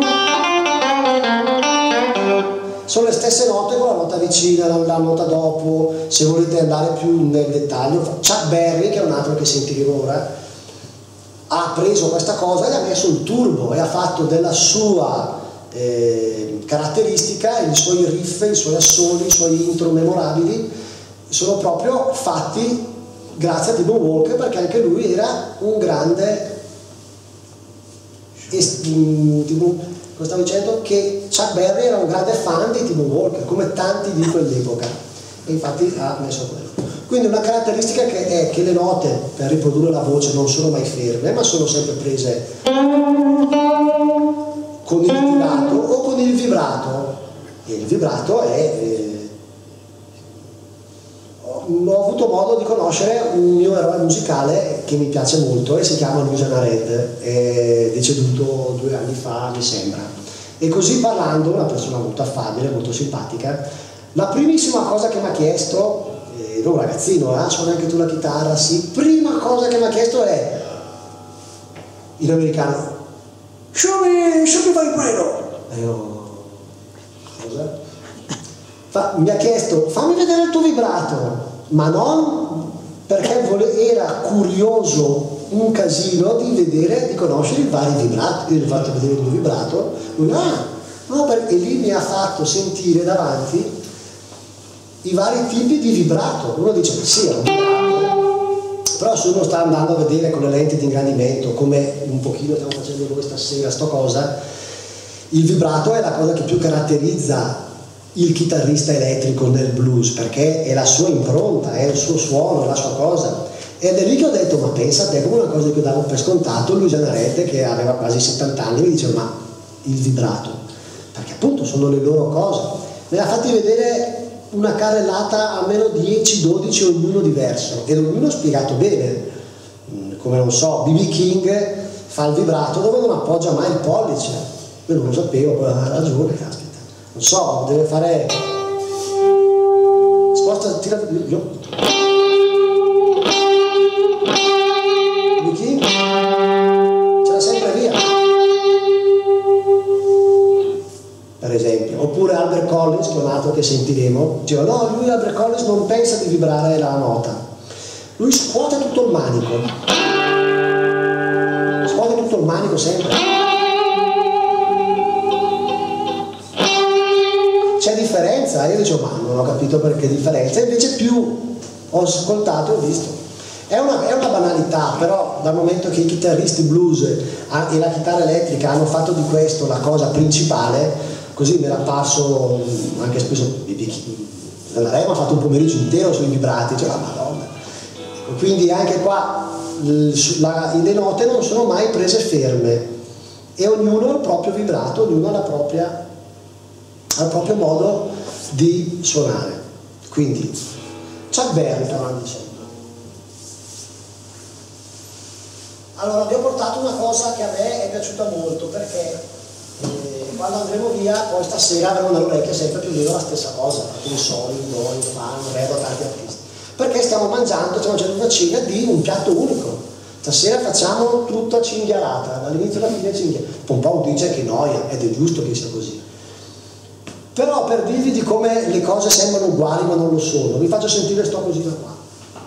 sono le stesse note con la nota vicina, la, la nota dopo, se volete andare più nel dettaglio. Chuck Berry, che è un altro che sentiremo ora, ha preso questa cosa e ha messo il turbo e ha fatto della sua Eh, caratteristica, i suoi riff, i suoi assoli, i suoi intro memorabili sono proprio fatti grazie a Timo Walker, perché anche lui era un grande Timo, cosa stavo dicendo? Che Chuck Berry era un grande fan di Timo Walker, come tanti di quell'epoca, e infatti ha messo quello. Quindi una caratteristica che è che le note per riprodurre la voce non sono mai ferme, ma sono sempre prese con il tirato o con il vibrato, e il vibrato è eh, ho avuto modo di conoscere un mio eroe musicale che mi piace molto e si chiama Lucian Ared, è deceduto due anni fa mi sembra, e così parlando, una persona molto affabile, molto simpatica, la primissima cosa che mi ha chiesto, eh, ero un ragazzino, ah, suoni anche tu la chitarra? Sì. Prima cosa che mi ha chiesto è in americano, Show me, show me vibrato. E io, cosa? Fa, mi ha chiesto, fammi vedere il tuo vibrato, ma non perché vole, era curioso un casino di vedere, di conoscere i vari vibrati. Io gli ho fatto vedere il mio vibrato, lui, ah, no, perché lì mi ha fatto sentire davanti i vari tipi di vibrato. Uno dice, sì, è un vibrato, però se uno sta andando a vedere con le lenti di ingrandimento, come un pochino stiamo facendo noi stasera, sto cosa, il vibrato è la cosa che più caratterizza il chitarrista elettrico nel blues, perché è la sua impronta, è il suo suono, è la sua cosa. Ed è lì che ho detto, ma pensa a te, come una cosa che davo per scontato, Lucian Ared, che aveva quasi settanta anni, mi diceva, ma il vibrato, perché appunto sono le loro cose. Me l'ha fatti vedere una carrellata a meno dieci dodici, ognuno diverso, ed ognuno spiegato bene, come non so, B B King fa il vibrato dove non appoggia mai il pollice, io non lo sapevo, poi ha ragione, caspita, non so, deve fare, sposta, tira, io. B B King c'era sempre suonato che sentiremo diceva no, lui Albert Collins non pensa di vibrare la nota, lui scuote tutto il manico, scuote tutto il manico sempre. C'è differenza? Io dicevo ma non ho capito perché differenza, invece più ho ascoltato e ho visto. È una, è una banalità, però dal momento che i chitarristi blues e la chitarra elettrica hanno fatto di questo la cosa principale, così mi era parso anche spesso nella Rema ha fatto un pomeriggio intero sui vibrati, cioè la madonna. Quindi anche qua la, le note non sono mai prese ferme e ognuno ha il proprio vibrato, ognuno ha la propria, ha il proprio modo di suonare. Quindi Chuck Berry stavamo dicendo. Allora vi ho portato una cosa che a me è piaciuta molto perché eh, quando andremo via poi stasera avremo nell'orecchia sempre più o meno la stessa cosa, il Soli, il Do, il Fa, il Re, tanti artisti, perché stiamo mangiando, stiamo facendo una cena di un piatto unico. Stasera facciamo tutta cinghialata, dall'inizio alla fine cinghialata. Pompou dice che noia, ed è giusto che sia così. Però per dirvi di come le cose sembrano uguali ma non lo sono, vi faccio sentire sto cosina qua.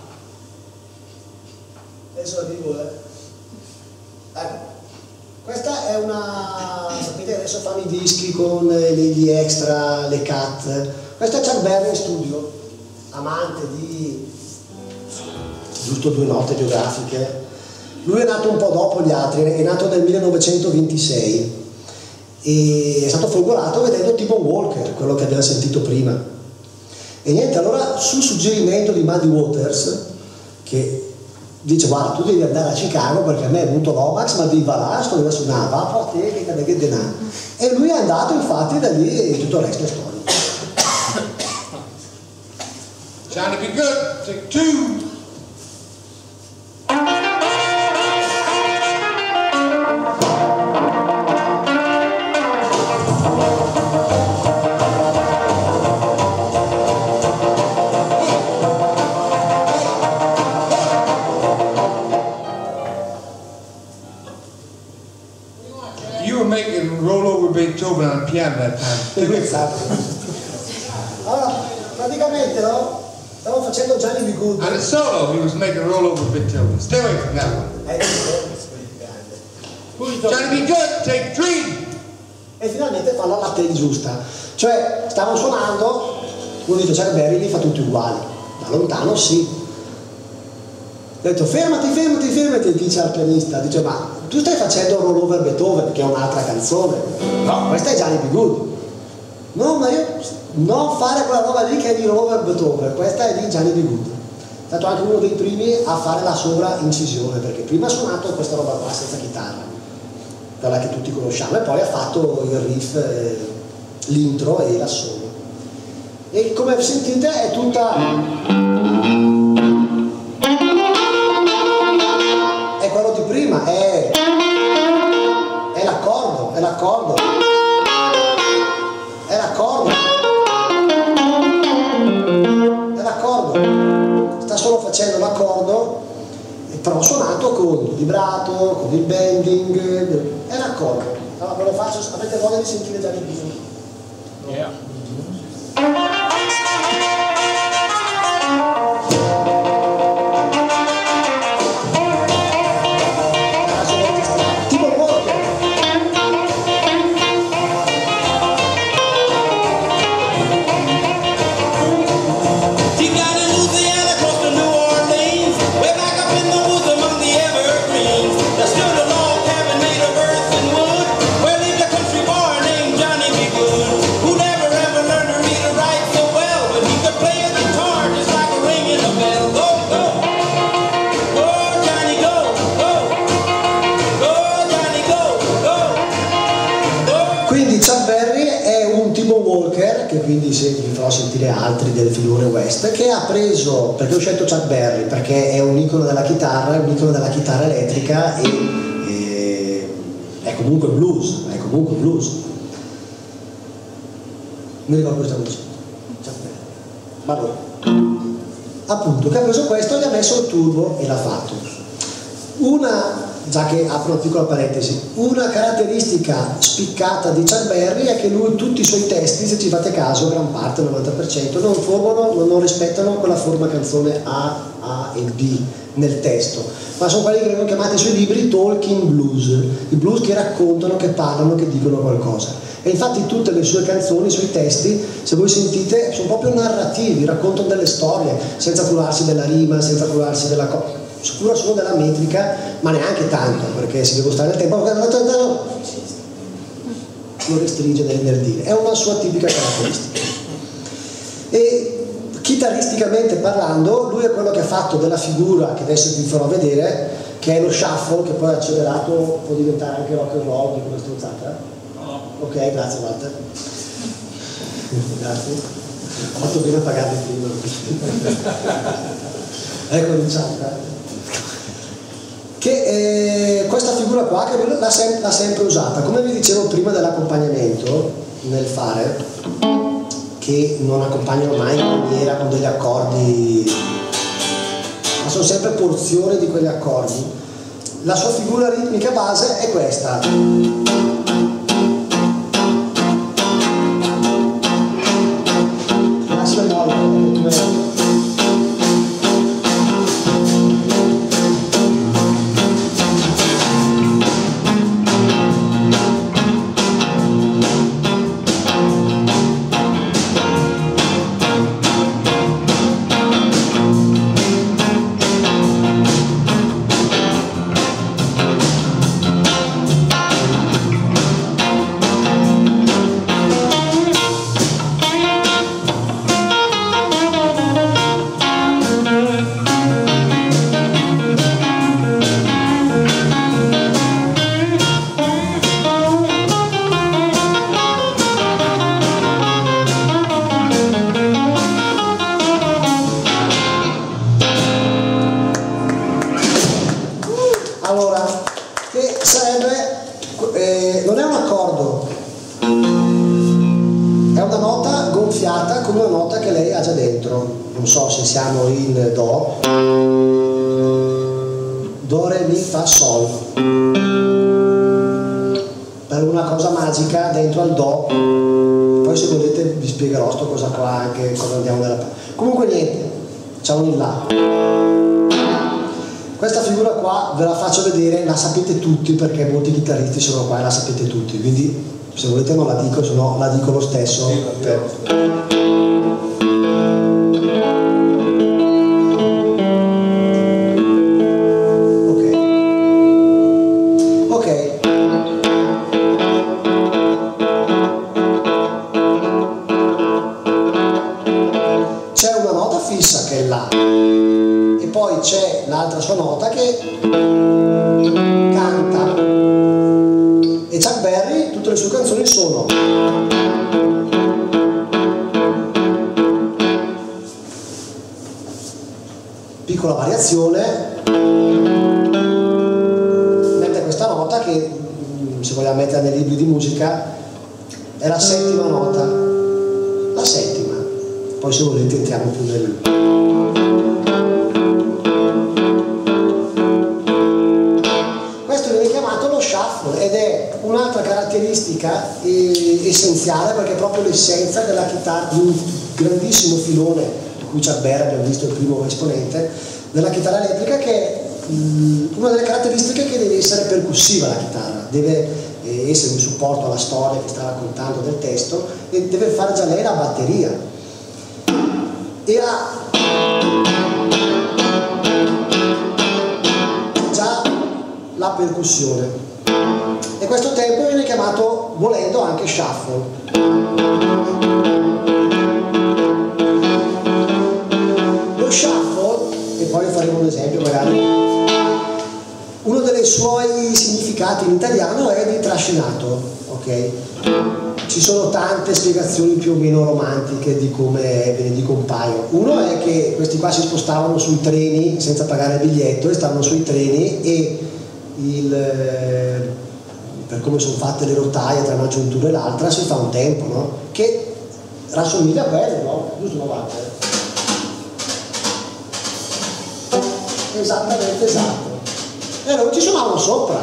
Adesso la dico, eh. Ecco, questa è una, sapete adesso fanno i dischi con gli extra, le cut, questo è Chuck Berry in studio, amante di giusto due note geografiche, lui è nato un po' dopo gli altri, è nato nel millenovecentoventisei e è stato folgorato vedendo T-Bone Walker, quello che abbiamo sentito prima, e niente, allora sul suggerimento di Muddy Waters che dice guarda tu devi andare a Chicago perché a me è venuto l'Omax ma devi va là, sto su una va a te che cade che denaro, e lui è andato infatti da lì e tutto il resto è storia. Trying to be good, take two. Beethoven al piano that time. Allora, praticamente no? Stavo facendo Johnny B. Good. On a solo, he was making roll over Beethoven. Stay away from that one. Eh, Johnny B. Good, take three. E finalmente fa la latte giusta. Cioè, stavano suonando, uno dice Chuck Berry li fa tutti uguali. Da lontano sì. Ho detto fermati, fermati, fermati, dice al pianista, dice ma tu stai facendo Roll Over Beethoven che è un'altra canzone, no, questa è Johnny B. Good. No, ma io non fare quella roba lì che è di Roll Over Beethoven, questa è di Johnny B. Good. È stato anche uno dei primi a fare la sovra incisione, perché prima ha suonato questa roba qua senza chitarra, quella che tutti conosciamo, e poi ha fatto il riff, eh, l'intro e l'assolo. E come sentite è tutta... è quello di prima, è, è l'accordo, è l'accordo, è l'accordo, è l'accordo, sta solo facendo l'accordo, però suonato con il vibrato, con il bending, è l'accordo. Allora ve lo faccio, avete voglia di sentire già l'inizio? Yeah. Che quindi se vi farò sentire altri del filone West, che ha preso, perché ho scelto Chuck Berry perché è un icono della chitarra, è un icono della chitarra elettrica e, e è comunque blues, è comunque blues. Mi ricordo cosa stavo dicendo, Chuck Berry. Ma lui, appunto, che ha preso questo e gli ha messo il turbo e l'ha fatto. Una già che apro una piccola parentesi, una caratteristica spiccata di Chuck Berry è che lui, tutti i suoi testi, se ci fate caso, gran parte, il novanta per cento, non formano, non rispettano quella forma canzone A, A e B nel testo, ma sono quelli che vengono chiamati i suoi libri talking blues, i blues che raccontano, che parlano, che dicono qualcosa. E infatti tutte le sue canzoni, i suoi testi, se voi sentite, sono proprio narrativi, raccontano delle storie, senza curarsi della rima, senza curarsi della cosa, si cura solo della metrica, ma neanche tanto, perché si deve stare nel tempo, non restringe nel, nel dire, è una sua tipica caratteristica. E chitarristicamente parlando, lui è quello che ha fatto della figura, che adesso vi farò vedere, che è lo shuffle, che poi accelerato può diventare anche rock and roll di come strozzata. Ok, grazie Walter. Grazie. Ho fatto bene a pagarmi prima. Ecco, diciamo. Che eh, questa figura qua che l'ha sem sempre usata, come vi dicevo prima dell'accompagnamento nel fare, che non accompagnano mai in maniera con degli accordi, ma sono sempre porzioni di quegli accordi. La sua figura ritmica base è questa. Non so se siamo in Do, Do, Re, Mi, Fa, Sol. Per una cosa magica dentro al Do, poi se volete vi spiegherò sto cosa qua, anche cosa andiamo nella parte. Comunque niente, c'è un in là. Questa figura qua ve la faccio vedere, la sapete tutti perché molti chitarristi sono qua e la sapete tutti, quindi se volete non la dico, se no la dico lo stesso. Per... C'è l'altra sua nota che canta, e Chuck Berry, tutte le sue canzoni sono piccola variazione, mette questa nota che, se vogliamo mettere nei libri di musica, è la settima nota, la settima, poi se volete entriamo più nel... ed è un'altra caratteristica eh, essenziale, perché è proprio l'essenza della chitarra, di un grandissimo filone di cui Chuck Berry abbiamo visto il primo esponente della chitarra elettrica, che è mh, una delle caratteristiche che deve essere percussiva la chitarra, deve eh, essere un supporto alla storia che sta raccontando del testo, e deve fare già lei la batteria e ha già la percussione. E questo tempo viene chiamato, volendo, anche shuffle. Lo shuffle, e poi faremo un esempio magari, uno dei suoi significati in italiano è di trascinato, ok? Ci sono tante spiegazioni più o meno romantiche di come ve ne dico un paio. Uno è che questi qua si spostavano sui treni senza pagare il biglietto, e stavano sui treni, e il... per come sono fatte le rotaie tra una giuntura e l'altra si fa un tempo, no? Che rassomiglia a quello, no? Giusto, no? Esattamente, esatto. e loro ci suonavano sopra.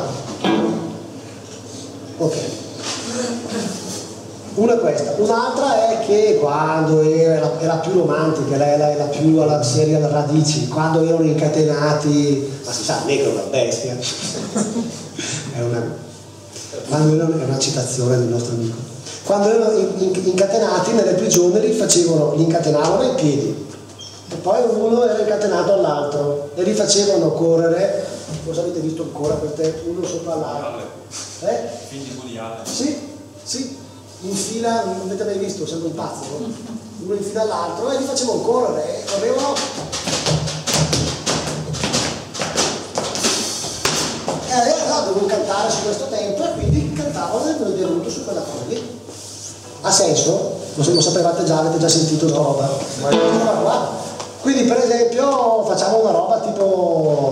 Ok. Una è questa, un'altra è che quando era, era più romantica, era, era più alla serie alle radici, quando erano incatenati, ma si sa, Negro è una bestia, è una, quando erano, è una citazione del nostro amico, quando erano in, in, incatenati nelle prigioni li facevano, li incatenavano ai piedi, e poi uno era incatenato all'altro e li facevano correre, cosa avete visto ancora, queste, uno sopra l'altro? Eh? Film di Woody Allen. Sì, sì. In fila, non avete mai visto, sembra un pazzo, no? Uno in fila all'altro e li facevano correre e correvano. E allora no, dovevano cantare su questo tempo e quindi cantavano nel venuto su quella cosa lì. Ha senso? Lo sapevate già, avete già sentito sta roba? Ma quindi per esempio facciamo una roba tipo.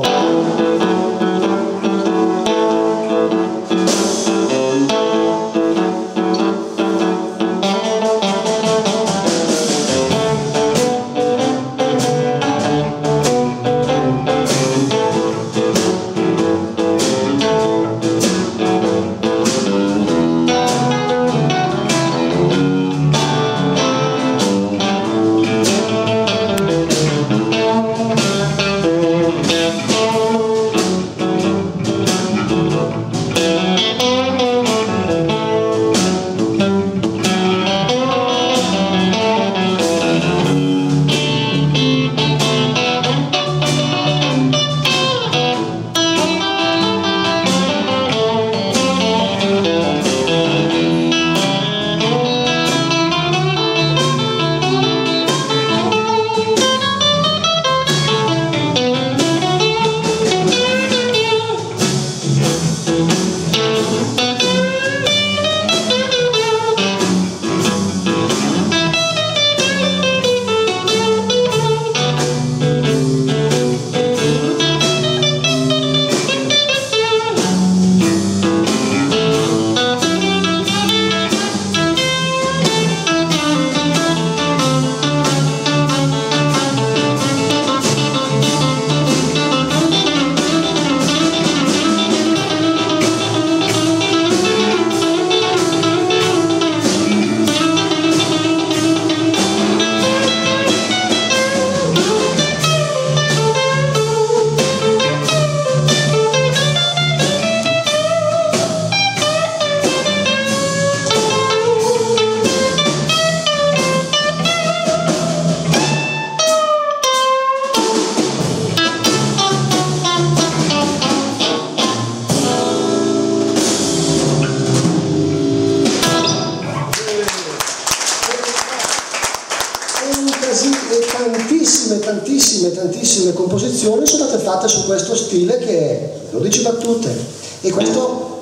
Tantissime, tantissime composizioni sono state fatte su questo stile che è dodici battute e questo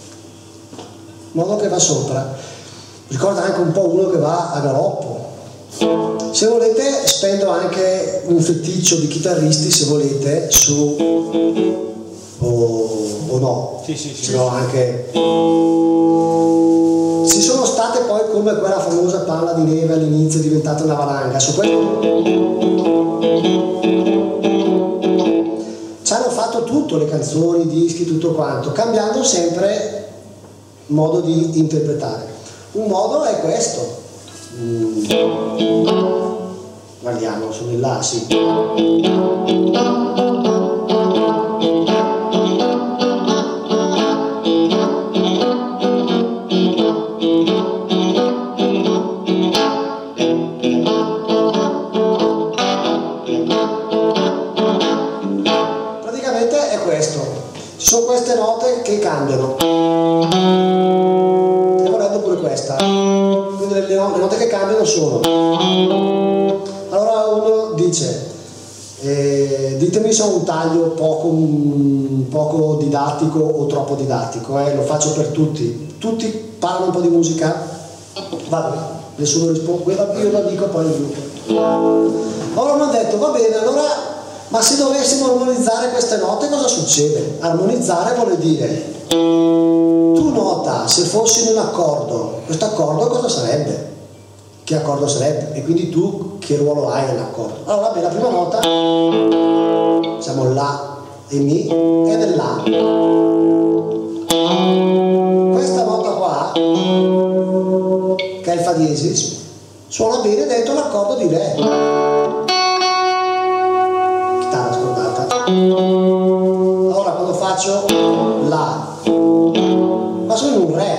modo che va sopra ricorda anche un po' uno che va a galoppo. Se volete spendo anche un feticcio di chitarristi, se volete, su o, o no, sì, sì, sì. Se no anche ci sono state poi come quella famosa palla di neve all'inizio è diventata una valanga, su questo ci hanno fatto tutto, le canzoni, i dischi, tutto quanto, cambiando sempre modo di interpretare. Un modo è questo. Mm. Guardiamo, sono in là, sì. Sono queste note che cambiano. E volendo pure questa. Quindi le, le note che cambiano sono. Allora uno dice, eh, ditemi se ho un taglio poco, um, poco didattico o troppo didattico, eh? Lo faccio per tutti. Tutti parlano un po' di musica? Vabbè, nessuno risponde, io lo dico poi il gruppo. Allora mi hanno detto, va bene, allora. Ma se dovessimo armonizzare queste note cosa succede? Armonizzare vuol dire tu nota, se fossi in un accordo, questo accordo cosa sarebbe? Che accordo sarebbe? E quindi tu che ruolo hai nell'accordo? Allora vabbè, la prima nota siamo La e Mi e del La. Questa nota qua, che è il Fa diesis, suona bene dentro l'accordo di Re. Chitarra scordata. Allora quando faccio La, ma sono in un Re.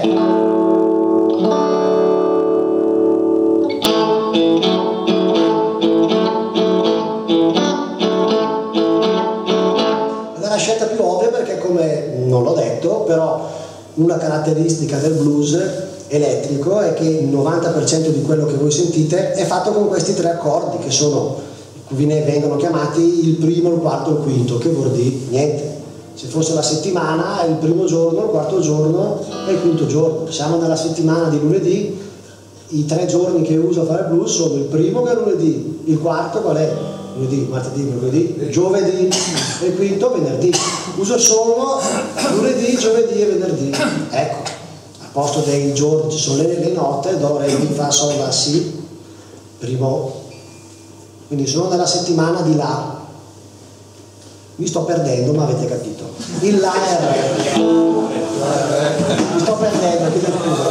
Ed è la scelta più ovvia perché, come non l'ho detto, però una caratteristica del blues elettrico è che il novanta per cento di quello che voi sentite è fatto con questi tre accordi che sono, vengono chiamati il primo, il quarto e il quinto, che vuol dire niente. Se fosse la settimana, il primo giorno, il quarto giorno e il quinto giorno. Siamo nella settimana di lunedì, i tre giorni che uso a fare blues sono il primo che è lunedì, il quarto qual è? Lunedì, martedì, mercoledì, giovedì e il quinto venerdì. Uso solo lunedì, giovedì e venerdì. Ecco, al posto dei giorni ci sono le, le note, do, re, mi, fa, sol, la, si, primo. Quindi sono nella settimana di La. Mi sto perdendo, ma avete capito. Il La è Re. Mi sto perdendo, chiedo scusa.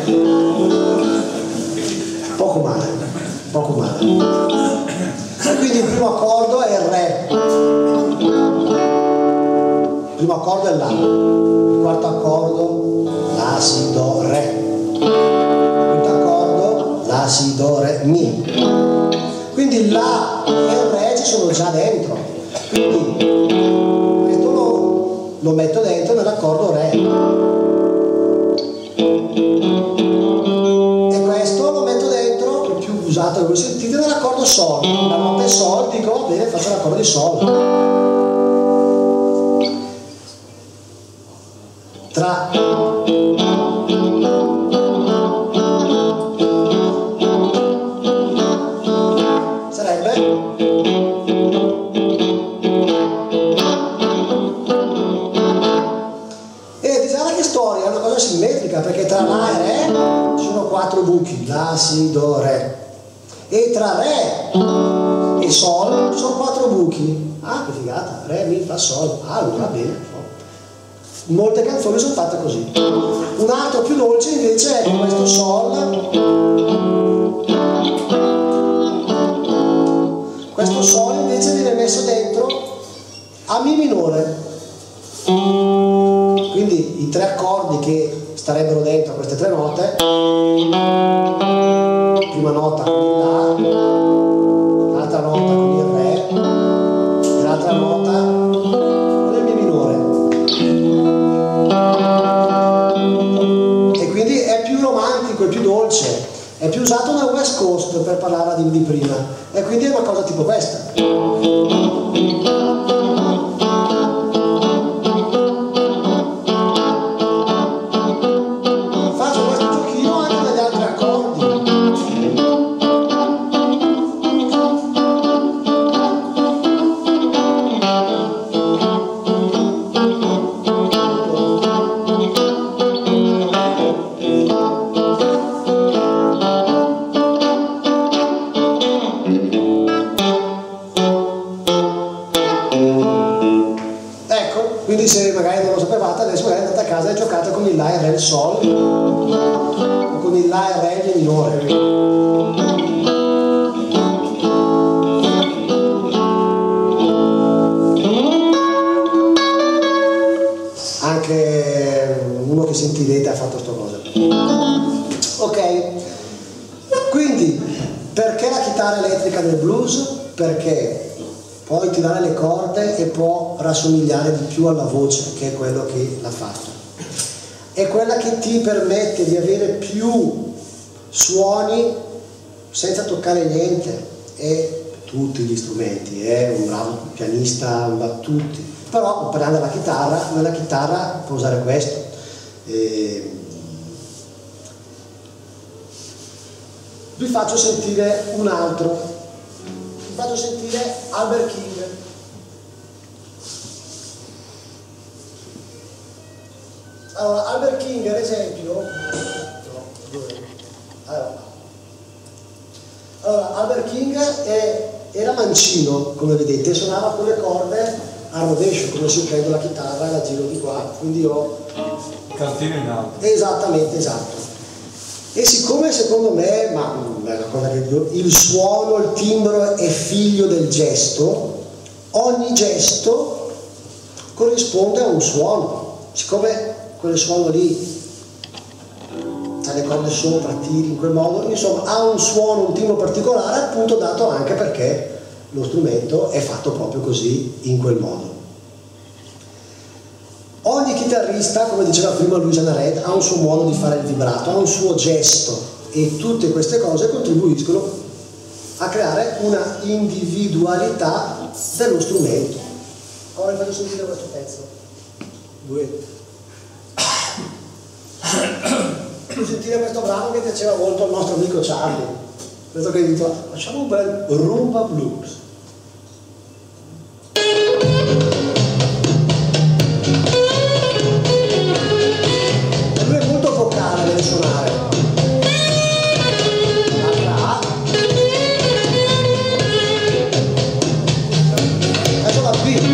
Poco male, poco male. E quindi il primo accordo è il Re. Il primo accordo è La. Il quarto accordo, La, Si, Do, Re. Il quinto accordo, La, Si, Do, Re, Mi. Quindi il La e il Re ci sono già dentro. Quindi questo lo, lo metto dentro nell'accordo Re. E questo lo metto dentro, il più usato che voi sentite, nell'accordo Sol. La nota è Sol, dico va bene, faccio l'accordo di Sol. Tra sarebbe simmetrica, perché tra La e Re ci sono quattro buchi, La, Si, Do, Re, e tra Re e Sol ci sono quattro buchi. Ah, che figata, Re, Mi, Fa, Sol. Ah, allora bene. Molte canzoni sono fatte così. Un altro più dolce invece è con questo Sol. Questo Sol invece viene messo dentro a Mi minore. Quindi i tre accordi che starebbero dentro queste tre note, prima nota con il La, l'altra nota con il Re e l'altra nota con il Mi minore. E quindi è più romantico, è più dolce, è più usato nel West Coast per parlare di, di prima, e quindi è una cosa tipo questa. Quindi se magari non lo sapevate, adesso magari andate a casa e giocate con il La e Re il Sol o con il La e Re il Mi minore. Anche uno che sentirete ha fatto sto cosa. Ok, quindi perché la chitarra elettrica nel blues? Perché puoi tirare le corde e può rassomigliare di più alla voce, che è quello che l'ha fatto. È quella che ti permette di avere più suoni senza toccare niente, e tutti gli strumenti, è un bravo pianista, un battuti, però parlando della chitarra, nella chitarra può usare questo. E vi faccio sentire un altro. Vi faccio sentire Albert King. Allora, Albert King, ad esempio, allora, allora Albert King è, era mancino, come vedete, suonava con le corde a rovescio, come se prendo la chitarra e la giro di qua, quindi ho Cartino in alto. esattamente, esatto. E siccome secondo me, ma è una cosa che dico, il suono, il timbro è figlio del gesto, ogni gesto corrisponde a un suono. Siccome quel suono lì ha le corde sopra, tiri in quel modo, insomma ha un suono, un timbro particolare, appunto dato anche perché lo strumento è fatto proprio così, in quel modo. Ogni chitarrista, come diceva prima Luisa Naret, ha un suo modo di fare il vibrato, ha un suo gesto, e tutte queste cose contribuiscono a creare una individualità dello strumento. Ora vi faccio sentire questo pezzo. Due. Faccio sentire questo brano che piaceva molto al nostro amico Charlie. Questo che dico, facciamo un bel rumba blues. Lui è molto vocale nel suonare. La adesso la B.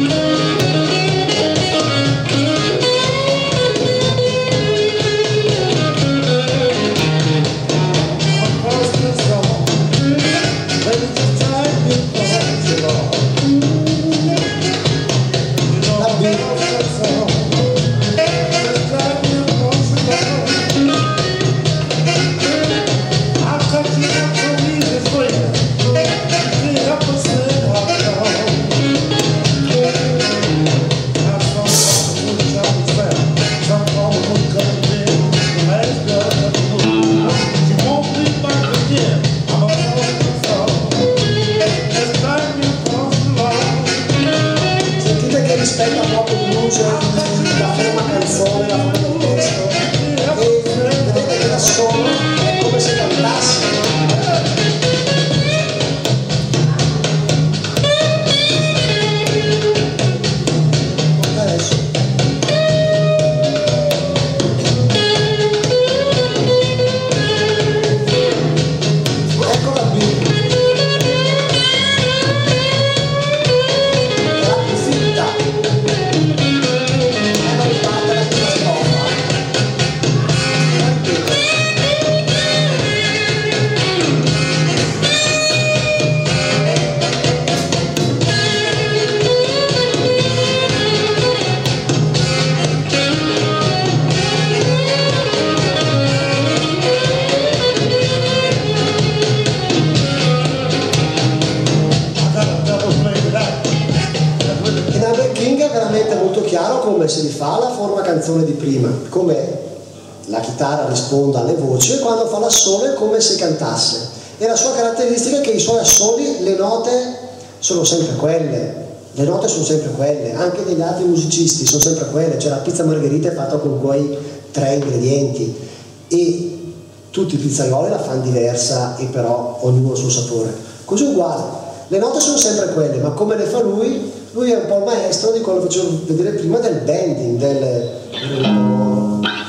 Come si rifà la forma canzone di prima, come la chitarra risponda alle voci, e quando fa l'assolo è come se cantasse. E la sua caratteristica è che i suoi assoli, le note sono sempre quelle, le note sono sempre quelle, anche degli altri musicisti sono sempre quelle, cioè la pizza margherita è fatta con quei tre ingredienti e tutti i pizzaioli la fanno diversa e però ognuno ha il suo sapore. Così uguale, le note sono sempre quelle, ma come le fa lui? Lui è un po' il maestro di quello che facevo vedere prima del bending, del, del